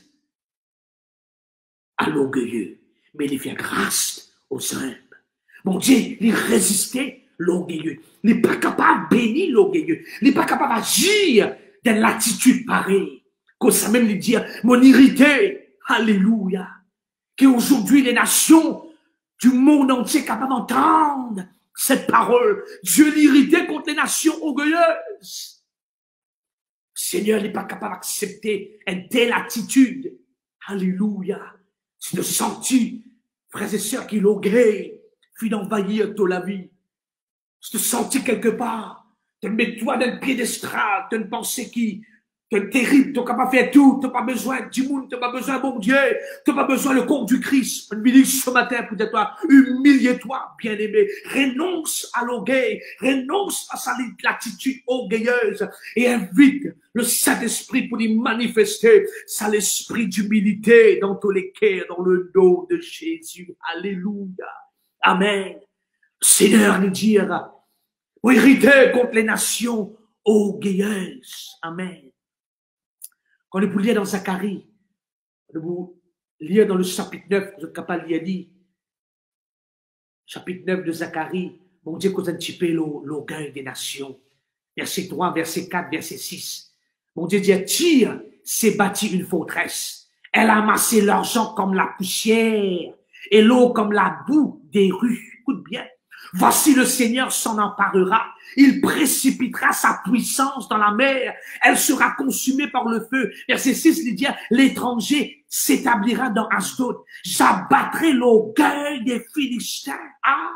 Speaker 1: à l'orgueilleux, mais il fait grâce aux humbles. Mon Dieu, il résistait l'orgueilleux. Il n'est pas capable de bénir l'orgueilleux. Il n'est pas capable d'agir dans l'attitude pareille. Qu'on ça même lui dire, mon irrité, alléluia, qu'aujourd'hui les nations du monde entier sont capables d'entendre cette parole. Dieu l'irrité contre les nations orgueilleuses. Seigneur n'est pas capable d'accepter une telle attitude. Alléluia. C'est de sentir, frères et sœurs, qu'il orgueille, puis d'envahir toute la vie. C'est de sentir quelque part, de mettre toi dans le piédestal, de penser qui Tu es terrible, tu n'as pas fait tout, tu n'as pas besoin du monde, tu n'as pas besoin, bon Dieu, tu n'as pas besoin le corps du Christ. Humilie ce matin, peut-être, humilie-toi, bien-aimé. Renonce à l'orgueil, renonce à sa l'attitude orgueilleuse et invite le Saint-Esprit pour y manifester ça l'esprit d'humilité dans tous les cœurs, dans le nom de Jésus. Alléluia. Amen. Seigneur, nous dire, pour irriter contre les nations orgueilleuses. Amen. Quand on est pour lire dans Zacharie, on est pour lire dans le chapitre neuf, vous êtes capable de lire, chapitre neuf de Zacharie, bon Dieu cause un petit peu l'orgueil des nations. Verset trois, verset quatre, verset six. Bon Dieu dit, Tyr s'est bâti une forteresse. Elle a amassé l'argent comme la poussière et l'eau comme la boue des rues. Écoute bien. Voici le Seigneur s'en emparera. Il précipitera sa puissance dans la mer. Elle sera consumée par le feu. Verset six, il dit, l'étranger s'établira dans Asdod. J'abattrai l'orgueil des Philistins. Ah!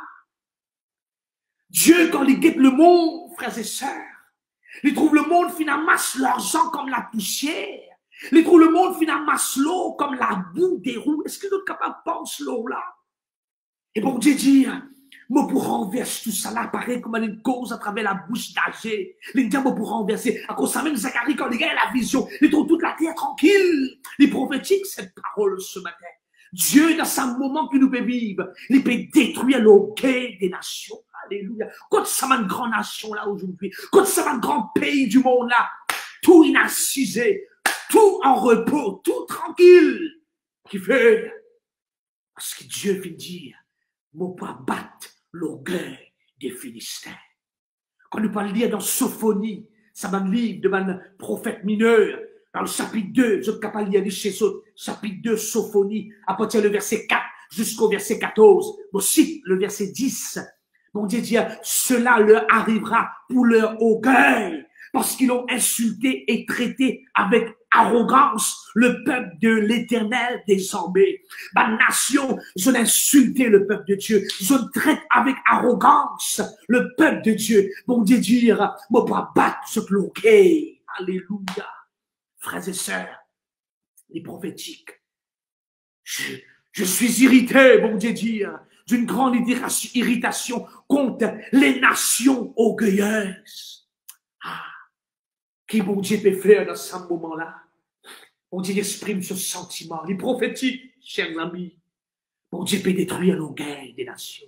Speaker 1: Dieu, quand il guette le monde, frères et sœurs, il trouve le monde finalement masse l'argent comme la poussière. Il trouve le monde finalement masse l'eau comme la boue des roues. Est-ce que nous sommes capables de penser l'eau là? Et bon Dieu dit, moi pour renverser tout ça là, pareil comme une cause à travers la bouche d'Agé. Il dit, moi pour renverser. À cause de ça même, Zacharie, quand il a la vision, il trouve toute la terre tranquille. Il prophétique cette parole ce matin. Dieu, dans ce moment que nous pouvons vivre, il peut détruire l'orgueil des nations. Alléluia. Quand ça va une grande nation là aujourd'hui, quand ça va un grand pays du monde là, tout inassisé, tout en repos, tout tranquille, qui fait, parce que Dieu veut dire, mon pas battre l'orgueil des Philistins. Quand nous parlons dire dans Sophonie, ça va me livre de un prophète mineur, dans le chapitre deux, je suis capable de lire chez eux, chapitre deux, Sophonie, à partir du verset quatre jusqu'au verset quatorze, aussi le verset dix. Bon Dieu dit, cela leur arrivera pour leur orgueil, parce qu'ils ont insulté et traité avec arrogance le peuple de l'Éternel des armées. Ma nation, ils ont insulté le peuple de Dieu. Ils ont traité avec arrogance le peuple de Dieu. Bon Dieu dit, moi pas battre ce l'orgueil. Alléluia. Frères et sœurs, les prophétiques, je, je suis irrité, bon Dieu dit, d'une grande irritation contre les nations orgueilleuses. Ah, qui bon Dieu peut faire dans ce moment-là? Bon Dieu exprime ce sentiment. Les prophétiques, chers amis, bon Dieu peut détruire l'orgueil des nations.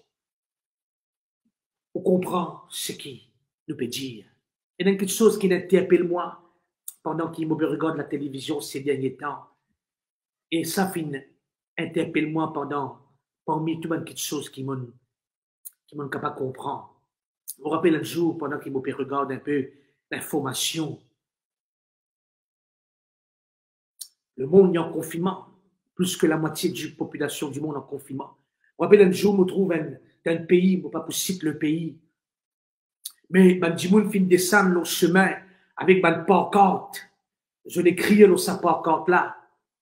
Speaker 1: On comprend ce qu'il nous peut dire. Il y a quelque chose qui interpelle moi pendant qu'il me regarde la télévision ces derniers temps. Et ça finit interpelle moi pendant parmi toutes les choses qui m'ont qui m'ont capable de comprendre. Je me rappelle un jour, pendant qu'il me regarde un peu l'information, le monde est en confinement, plus que la moitié de la population du monde en confinement. Je me rappelle un jour, je me trouve dans un pays, je ne vais pas pour citer le pays, mais ben, du monde fin descendre le chemin avec une pancarte. Je l'ai crié dans sa pancarte là.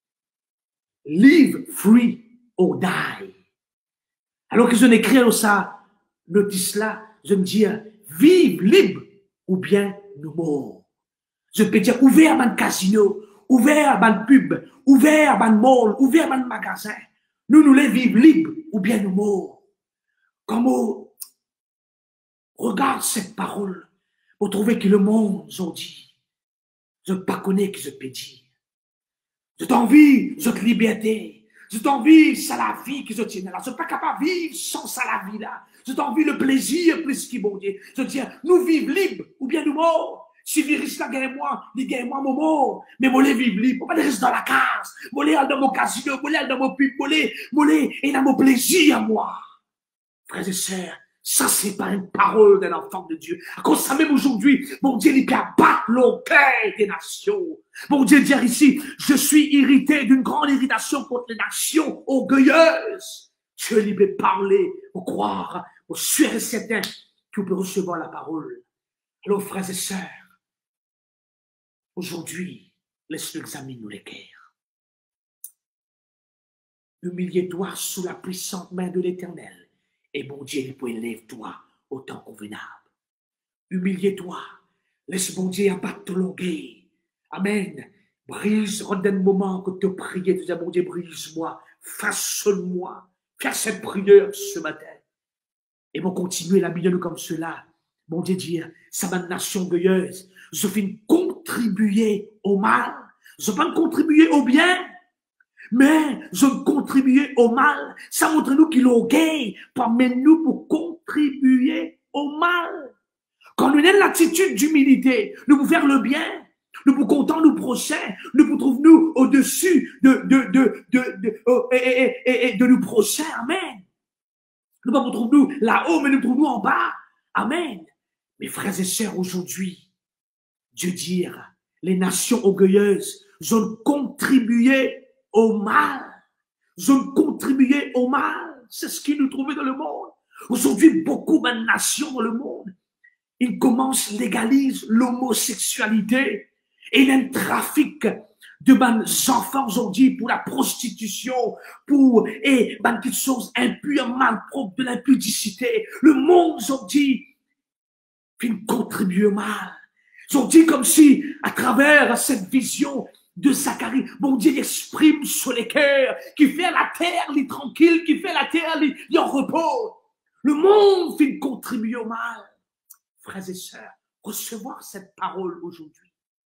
Speaker 1: Live free or die. Alors que je l'ai écrit dans sa notice là, je me dis, vive libre ou bien nous morts. Je peux dire, ouvert un casino, ouvert un pub, ouvert un mall, ouvert un magasin. Nous, nous les vivons libres ou bien nous morts. Comme on regarde cette parole, vous trouvez que le monde, ils ont dit, je ne pas connais que je peux dire. Je t'envie, je te liberté. Je t'envie, c'est la vie que je tiens là. Je ne suis pas capable de vivre sans ça la vie là. Je t'envie le plaisir plus qu'il bon Dieu. Je dis, nous vivons libres ou bien nous morts. Si virus là gagne moi, il gagne moi mon mort. Mais moi les vivre libre. Pas de rester dans la case. Moi les aller dans mon casino, moi les aller dans mon pub, moi les, moi les, et dans mon plaisir à moi. Frères et sœurs, ça c'est pas une parole d'un enfant de Dieu. À cause de ça même aujourd'hui, mon Dieu il peut abattre l'orgueil des nations. Mon Dieu dit ici, je suis irrité d'une grande irritation contre les nations orgueilleuses. Dieu lui peut parler, pour croire, pour sûr et certain qu'il peut recevoir la parole. Alors frères et sœurs, aujourd'hui, laisse-nous examiner les cœurs. Humilie-toi sous la puissante main de l'Éternel. Et bon Dieu, il peut élève-toi au temps convenable. Humilie-toi. Laisse bon Dieu abattre ton l'orgueil. Amen. Brise, redonne un moment que tu priais, tu dis, mon Dieu, brise-moi, façonne-moi. Fais cette prière ce matin. Et vont continuer la milieu comme cela. Mon Dieu, dire, ça ma nation orgueilleuse. Je viens contribuer au mal. Je ne pas contribuer au bien. Mais je contribuer au mal. Ça montre nous qu'il orgueil parmi nous pour contribuer au mal. Quand nous avons l'attitude d'humilité, nous pouvons faire le bien. Nous pouvons compter nos prochains. Nous pouvons trouver nous au-dessus de, de, de, de, de, oh, et, et, et, et de nos prochains. Amen. Nous ne pouvons trouver nous là-haut, mais nous trouvons nous en bas. Amen. Mes frères et sœurs, aujourd'hui, Dieu dit, les nations orgueilleuses, je ne contribuais au mal. Je ne contribuais au mal. C'est ce qui nous trouvait dans le monde. Aujourd'hui, beaucoup de nations dans le monde, ils commencent, légalisent l'homosexualité. Et il y a un trafic de bonnes enfants aujourd'hui pour la prostitution, pour et ben petites choses impures, malpropres, de l'impudicité. Le monde aujourd'hui fait contribuer au mal. Ils ont dit comme si, à travers cette vision de Zacharie, mon Dieu exprime sur les cœurs, qui fait la terre les tranquille, qui fait la terre les, les en repos. Le monde fait contribuer au mal. Frères et sœurs, recevoir cette parole aujourd'hui.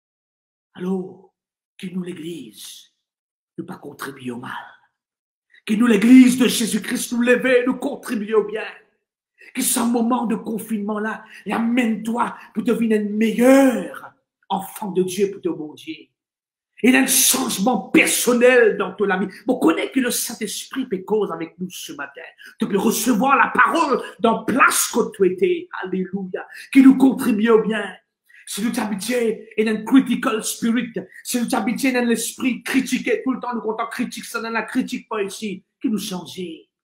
Speaker 1: Alors, qu'il nous l'Église ne pas contribuer au mal. Qu'il nous l'Église de Jésus-Christ nous lever, nous contribuer au bien. Que ce moment de confinement-là, amène-toi pour devenir un meilleur enfant de Dieu pour te bon Dieu. Il y a un changement personnel dans ton ami. On connaît que le Saint-Esprit peut cause avec nous ce matin. Tu peux recevoir la parole dans place que tu étais. Alléluia. Qui nous contribue au bien. Si nous t'habituons in un critical spirit, si nous t'habituons dans l'esprit critiqué tout le temps, nous comptons critique, ça dans la critique pas ici, qui nous change.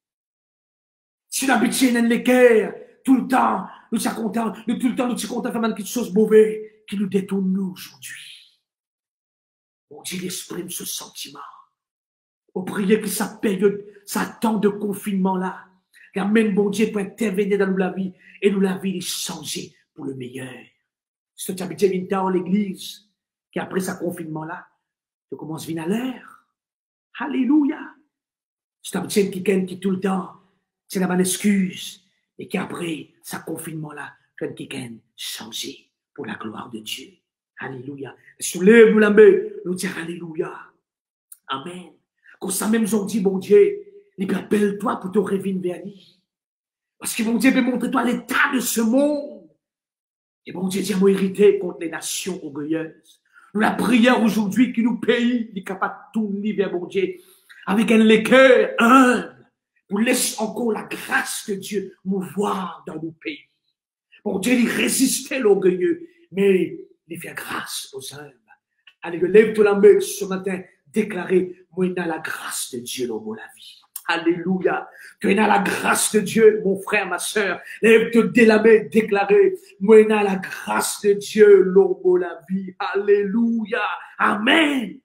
Speaker 1: Si nous habituons dans les guerres, tout le temps, nous sommes contents, nous tout le temps, nous sommes contents de faire quelque chose de mauvais, qui nous détourne nous aujourd'hui. On dit, il exprime ce sentiment. On prie que sa période, sa temps de confinement-là, qu'amène bon Dieu pour intervenir dans la vie, et nous la vie est changée pour le meilleur. Si tu habites dans l'église, qui après ce confinement-là, tu commences à venir à l'heure. Alléluia. Si tu habites quelqu'un qui tout le temps, c'est la bonne excuse, et qui après ce confinement-là, tu as quelqu'un changé pour la gloire de Dieu. Alléluia. Soulève-nous la main, nous dire Alléluia. Amen. Quand ça même, ils ont dit, bon Dieu, libère-toi pour te revenir vers lui. Parce que mon Dieu veut montrer toi l'état de ce monde. Et bon Dieu dit, moi hérité contre les nations orgueilleuses. Nous la prière aujourd'hui qui nous paye, il est capable de tourner vers bon Dieu, avec un cœur humble, pour laisser encore la grâce de Dieu mouvoir dans nos pays. Bon Dieu, il résistait l'orgueilleux, mais il fait grâce aux humbles. Allez, lève-toi la main ce matin, déclarer, moi, il a la grâce de Dieu dans la vie. Alléluia. Tu es dans la grâce de Dieu, mon frère, ma sœur. Lève-toi dès la main, déclarer, moi, il a la grâce de Dieu dans la vie. Alléluia. Amen.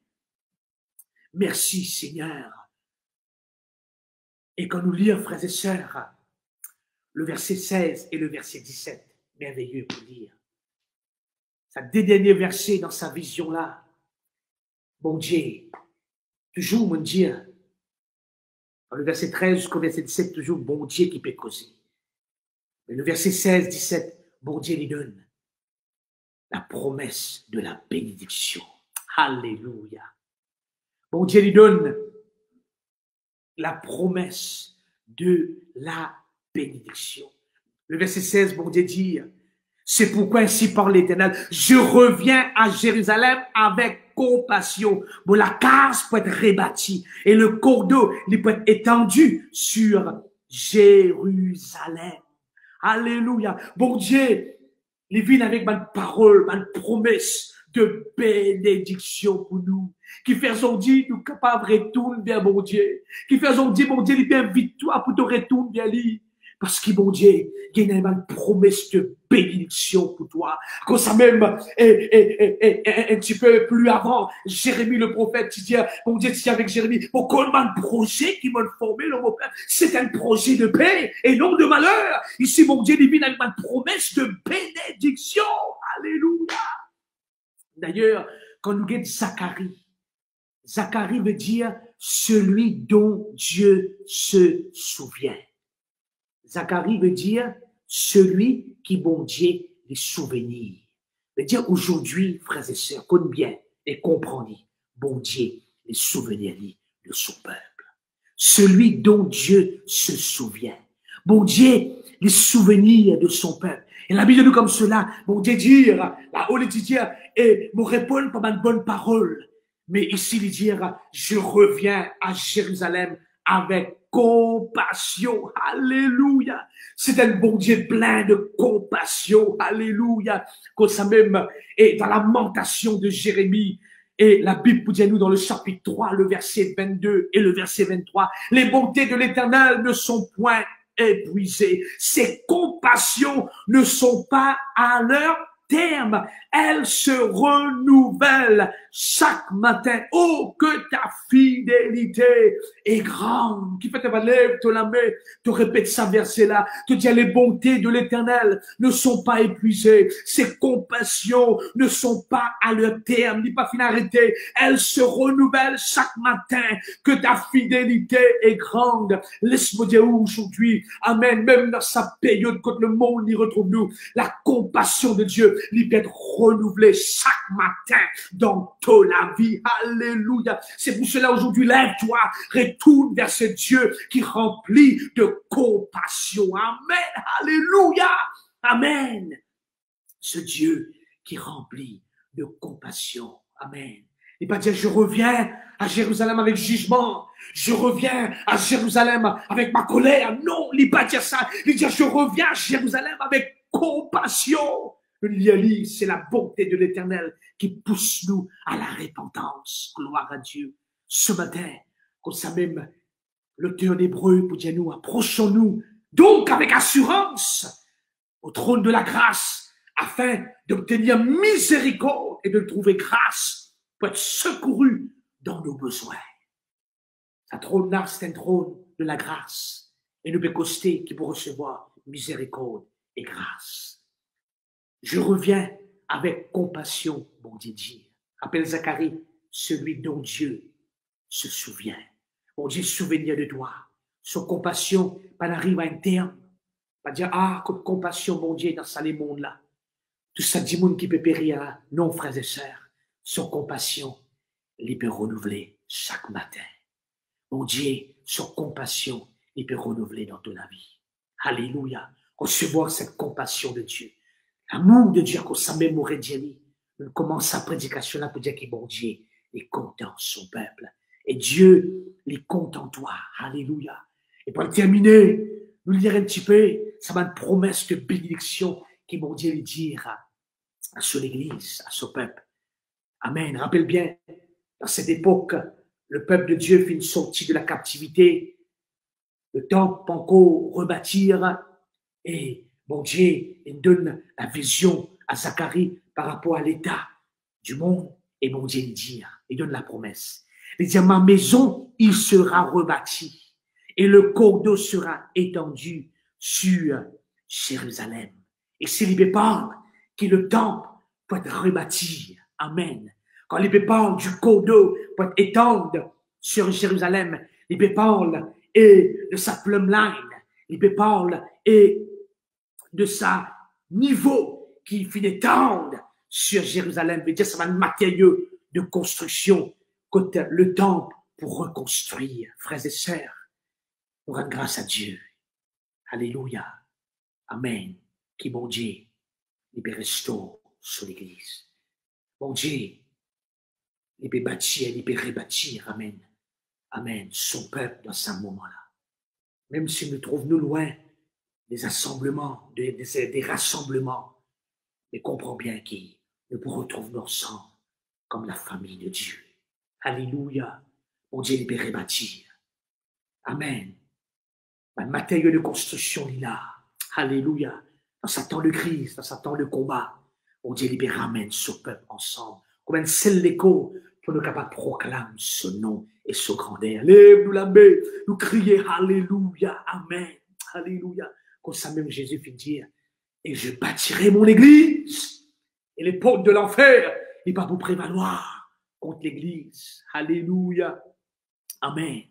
Speaker 1: Merci, Seigneur. Et quand nous lisons, frères et sœurs, le verset seize et le verset dix-sept, merveilleux pour lire. Ça deux derniers versets dans sa vision-là. Bon Dieu, toujours mon Dieu, dans le verset treize jusqu'au verset dix-sept, toujours bon Dieu qui peut causer. Mais le verset seize, dix-sept, bon Dieu lui donne la promesse de la bénédiction. Alléluia. Bon Dieu lui donne la promesse de la bénédiction. Le verset seize, bon Dieu dit, c'est pourquoi ainsi parle l'Éternel, je reviens à Jérusalem avec compassion. Bon, la case peut être rebâtie et le cours d'eau il peut être étendu sur Jérusalem. Alléluia. Bon Dieu, il vient avec ma parole, ma promesse de bénédiction pour nous. Qui faisons dire nous capables de retourner vers mon Dieu. Qui faisons dire mon Dieu, il invite toi pour te retourner vers lui. Parce que, mon Dieu, il y a une promesse de bénédiction pour toi. Comme ça même, et, et, et, et, un petit peu plus avant, Jérémie le prophète, il dit, mon Dieu, tu avec Jérémie, pour qu'on ait un projet qui m'a formé, le mon père, c'est un projet de paix et non de malheur. Ici, mon Dieu, divin a une promesse de bénédiction. Alléluia. D'ailleurs, quand nous regardons Zacharie, Zacharie veut dire celui dont Dieu se souvient. Zacharie veut dire celui qui, bon Dieu, les souvenirs. Veut dire aujourd'hui, frères et sœurs, connaissez bien et comprenez, bon Dieu, les souvenirs de son peuple. Celui dont Dieu se souvient. Bon Dieu, les souvenirs de son peuple. Et la Bible nous comme cela, bon Dieu dire, la haute dire, et me répondre par une bonne parole. Mais ici, il dit, je reviens à Jérusalem avec compassion. Alléluia. C'est un bon Dieu plein de compassion. Alléluia. Comme ça même, et dans la lamentation de Jérémie, et la Bible dit à nous dans le chapitre trois, le verset vingt-deux et le verset vingt-trois, les bontés de l'Éternel ne sont point épuisées. Ses compassions ne sont pas à leur terme. Elles se renouvellent chaque matin. Oh, que ta fidélité est grande. Qui fait ta lève, te la met, te répète ça verset-là, te dit les bontés de l'Éternel ne sont pas épuisées. Ses compassions ne sont pas à leur terme, ni pas fin arrêté. Elles se renouvellent chaque matin. Que ta fidélité est grande. Laisse-moi dire aujourd'hui, amen, même dans sa période quand le monde y retrouve nous, la compassion de Dieu, il peut être renouvelée chaque matin dans toute la vie. Alléluia. C'est pour cela aujourd'hui, lève-toi, retourne vers ce Dieu qui remplit de compassion. Amen. Alléluia. Amen. Ce Dieu qui remplit de compassion. Amen. Il va dire, je reviens à Jérusalem avec jugement. Je reviens à Jérusalem avec ma colère. Non, il va dire ça. Il dit, je reviens à Jérusalem avec compassion. Le c'est la bonté de l'Éternel qui pousse nous à la repentance. Gloire à Dieu. Ce matin, comme ça même, l'auteur d'Hébreu pour dire nous, approchons-nous donc avec assurance au trône de la grâce afin d'obtenir miséricorde et de trouver grâce pour être secouru dans nos besoins. Sa trône là, c'est un trône de la grâce et nous peut coster qui pour recevoir miséricorde et grâce. Je reviens avec compassion, bon Dieu dit. Appelle Zacharie, celui dont Dieu se souvient. Bon Dieu, souvenir de toi. Son compassion, pas n'arrive à un terme. Pas dire, ah, comme compassion, mon Dieu, dans ça, les mondes là. Tout ça, dit monde qui peut périr. Non, frères et sœurs. Son compassion, il peut renouveler chaque matin. Mon Dieu, son compassion, il peut renouveler dans ton vie. Alléluia. Recevoir cette compassion de Dieu. L'amour de Dieu, qu'on s'en mémorait Dieu, on commence sa prédication là pour dire que bon Dieu est content son peuple. Et Dieu est content toi. Alléluia. Et pour le terminer, nous lire un petit peu, ça va une promesse de bénédiction qui bon Dieu lui dire à, à son église, à son peuple. Amen. Rappelle bien, dans cette époque, le peuple de Dieu fait une sortie de la captivité. Le temple peut encore rebâtir et bon Dieu, il donne la vision à Zacharie par rapport à l'état du monde. Et bon Dieu, il dit, il donne la promesse. Il dit, ma maison, il sera rebâti. Et le cours d'eau sera étendu sur Jérusalem. Et s'il y parle, que le temple peut être rebâti. Amen. Quand il parle du cours d'eau peut être étendu sur Jérusalem, il parle et de sa plumline. Il parle et de sa niveau qui finit tendre sur Jérusalem, veut dire ça va un matériau de construction côté le temple pour reconstruire. Frères et sœurs, on rend grâce à Dieu. Alléluia. Amen. Qui bon Dieu, il peut restaurer sur l'église. Bon Dieu, il peut bâtir, il peut rebâtir. Amen. Amen. Son peuple dans ce moment-là. Même si nous trouvons nous loin des assemblements, des, des, des rassemblements. Mais comprends bien que nous nous retrouvons ensemble comme la famille de Dieu. Alléluia. Mon Dieu, il peut rebâtir. Amen. Le matériau de construction est là. Alléluia. Dans sa temps de crise, dans sa temps de combat, mon Dieu, il peut ramener ce peuple ensemble. Comme un seul écho pour nous capables de proclamer ce nom et ce grandeur. Lève-nous la main, nous crier Alléluia. Amen. Alléluia. Comme ça même Jésus fit dire, et je bâtirai mon église, et les portes de l'enfer, n'est pas pour prévaloir contre l'Église. Alléluia. Amen.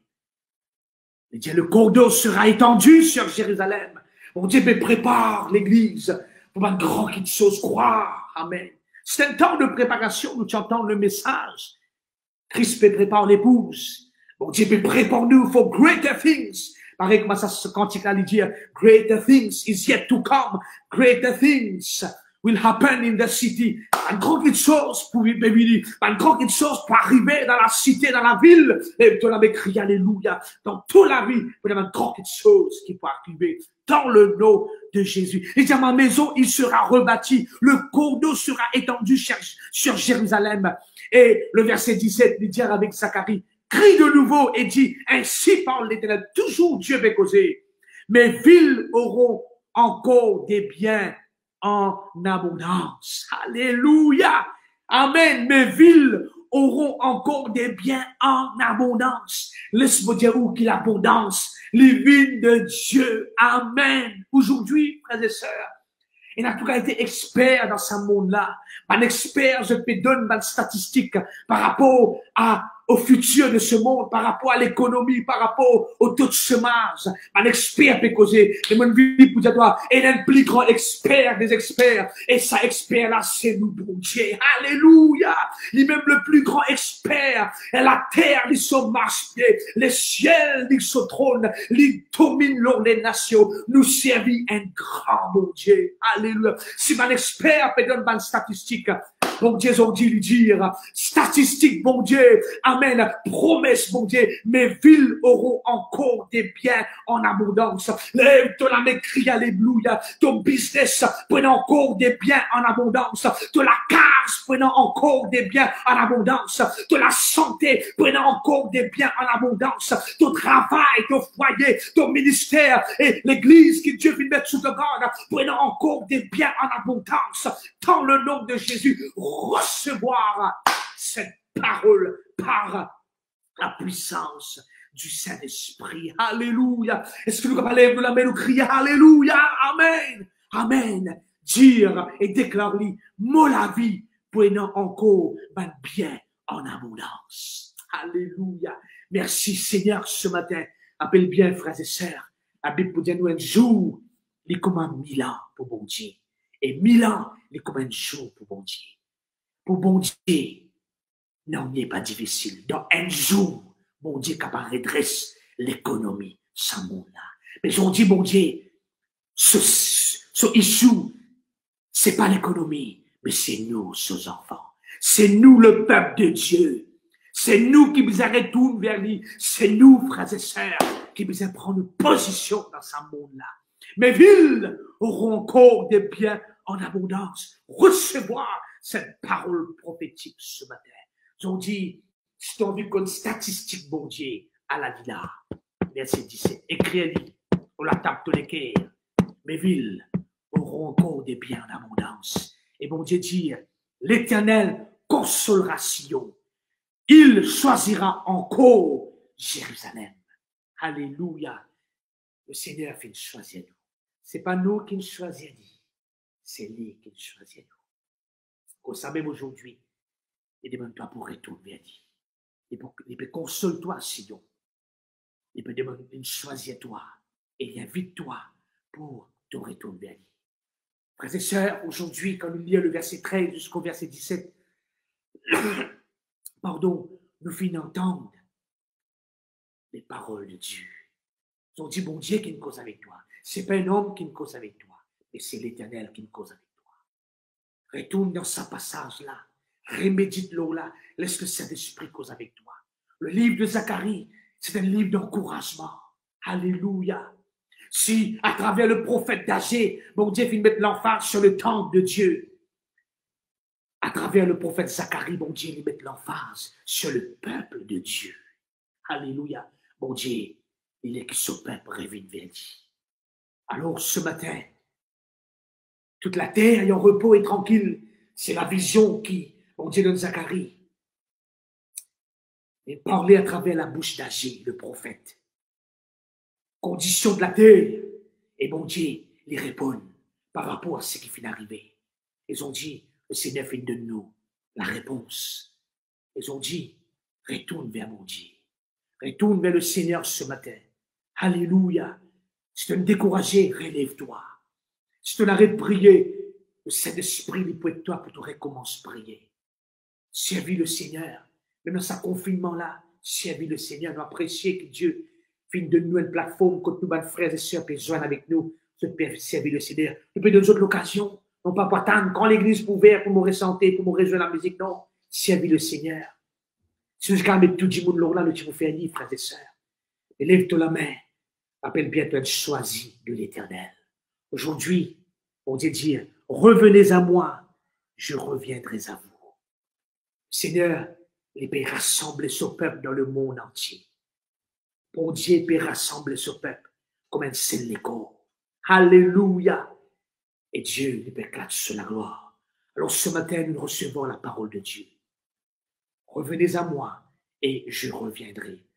Speaker 1: Il dit, le cordeau sera étendu sur Jérusalem. Mon Dieu me prépare l'Église pour une grande chose croire. Amen. C'est un temps de préparation où tu entends le message. Christ me prépare l'épouse. Mon Dieu me prépare nous for greater things. Pareil comme ça, quand il allait dire, greater things is yet to come. Greater things will happen in the city. Une grande chose pour venir, une grande chose pour arriver dans la cité, dans la ville. Et tu l'avais crié alléluia. Dans toute la vie, il y a une grande chose qui peut arriver dans le nom de Jésus. Et dans ma maison, il sera rebâti. Le cordeau sera étendu sur, sur Jérusalem. Et le verset dix-sept, il dit avec Zacharie, crie de nouveau et dit, ainsi parle l'Éternel. Toujours Dieu va causer. Mes villes auront encore des biens en abondance. Alléluia. Amen. Mes villes auront encore des biens en abondance. Laisse-moi dire où qu'il l'abondance, les vignes de Dieu. Amen. Aujourd'hui, frères et sœurs, il a toujours été expert dans ce monde-là. Un expert, je te donne une statistique par rapport à au futur de ce monde, par rapport à l'économie, par rapport au taux de chômage. Un expert peut causer. Et mon vie pour dire toi, il est un plus grand expert des experts. Et ça expert là, c'est nous, bon Dieu. Alléluia. Il est même le plus grand expert. Et la terre, il se marche, les ciels, il se trône, il domine l'or des nations. Nous servit un grand bon Dieu. Alléluia. Si un expert peut donner une statistique, bon Dieu, on dit lui dire, statistique, bon Dieu, amen, promesse, bon Dieu, mes villes auront encore des biens en abondance. Lève-toi la main, crie alléluia, ton business prenant encore des biens en abondance, de la case prenant encore des biens en abondance, de la santé prenant encore des biens en abondance, ton travail, ton foyer, ton ministère et l'église que Dieu vient mettre sous ta garde prenant encore des biens en abondance, dans le nom de Jésus. Recevoir cette parole par la puissance du Saint-Esprit. Alléluia. Est-ce que nous pouvons lever la main, nous crier Alléluia, Amen, Amen. Dire et déclarer, moi la vie, prenant encore un bien en abondance. Alléluia. Merci Seigneur ce matin. Appelle bien frères et sœurs. La Bible pour dire nous un jour, il est comme un mille ans pour bon Dieu. Et mille ans, il est comme un jour pour bon Dieu. Pour bon Dieu, non, n'est pas difficile. Dans un jour, bon Dieu capable redresse l'économie, ce monde-là. Mais on dit, bon Dieu, ce, ce issue, c'est pas l'économie, mais c'est nous, ses enfants. C'est nous, le peuple de Dieu. C'est nous qui nous arrêtons vers lui. C'est nous, frères et sœurs, qui nous prendre position dans ce monde-là. Mes villes auront encore des biens en abondance. Recevoir cette parole prophétique ce matin. Ils ont dit, si tu as envie qu'on statistique, bon Dieu, à la villa, verset dix-sept, écris-le, on la tape tous les cœurs. Mes villes auront encore des biens en abondance. Et bon Dieu dit, l'Éternel consolera Sion. Il choisira encore Jérusalem. Alléluia. Le Seigneur fait choisir nous. C'est pas nous qui nous choisissons, c'est lui qui nous choisit nous. Qu'on savait aujourd'hui, il demande-toi pour retourner vers lui. Il peut, il peut console-toi, Sion. Il peut demander de choisir toi et il invite-toi pour te retourner vers lui. Frères et sœurs, aujourd'hui, quand nous lisons le verset treize jusqu'au verset dix-sept, pardon, nous finissons d'entendre les paroles de Dieu. Ils ont dit, bon Dieu qui nous cause avec toi. Ce n'est pas un homme qui nous cause avec toi, mais c'est l'Éternel qui nous cause avec toi. Retourne dans ce passage-là. Remédite-le là. Laisse le Saint-Esprit cause avec toi. Le livre de Zacharie, c'est un livre d'encouragement. Alléluia. Si, à travers le prophète d'Agé, bon Dieu vient mettre l'emphase sur le temple de Dieu. À travers le prophète Zacharie, bon Dieu vient mettre l'emphase sur le peuple de Dieu. Alléluia. Bon Dieu, il est que ce peuple revienne vers lui. Alors, ce matin, toute la terre est en repos et tranquille. C'est la vision qui, bon Dieu, donne Zacharie. Et parler à travers la bouche d'Agé, le prophète. Condition de la terre. Et bon Dieu, ils répondent par rapport à ce qui vient d'arriver. Ils ont dit, le Seigneur fait de nous la réponse. Ils ont dit, retourne vers mon Dieu. Retourne vers le Seigneur ce matin. Alléluia. Si tu es découragé, relève-toi. Si tu n'arrêtes de prier, le Saint-Esprit lui peut être toi pour te recommencer à prier. Servir le Seigneur. Même dans ce confinement-là, servir le Seigneur. Nous apprécier que Dieu fait de nouvelles plateformes, que tous nos frères et sœurs puissent joindre avec nous, se servir le Seigneur. Nous pouvons donner l'occasion, non pas pour attendre quand l'église est ouverte pour me ressentir, pour me rejoindre la musique, non. Servir le Seigneur. Si nous avons tout le monde là, nous devons faire livre, frères et sœurs. Lève-toi la main. Appelle bien toi choisi de l'Éternel. Aujourd'hui, on dit dire, revenez à moi, je reviendrai à vous. Seigneur, il peut rassembler ce peuple dans le monde entier. Bon Dieu peut rassembler ce peuple comme un seul écho. Alléluia. Et Dieu il peut éclater sur la gloire. Alors ce matin, nous recevons la parole de Dieu. Revenez à moi et je reviendrai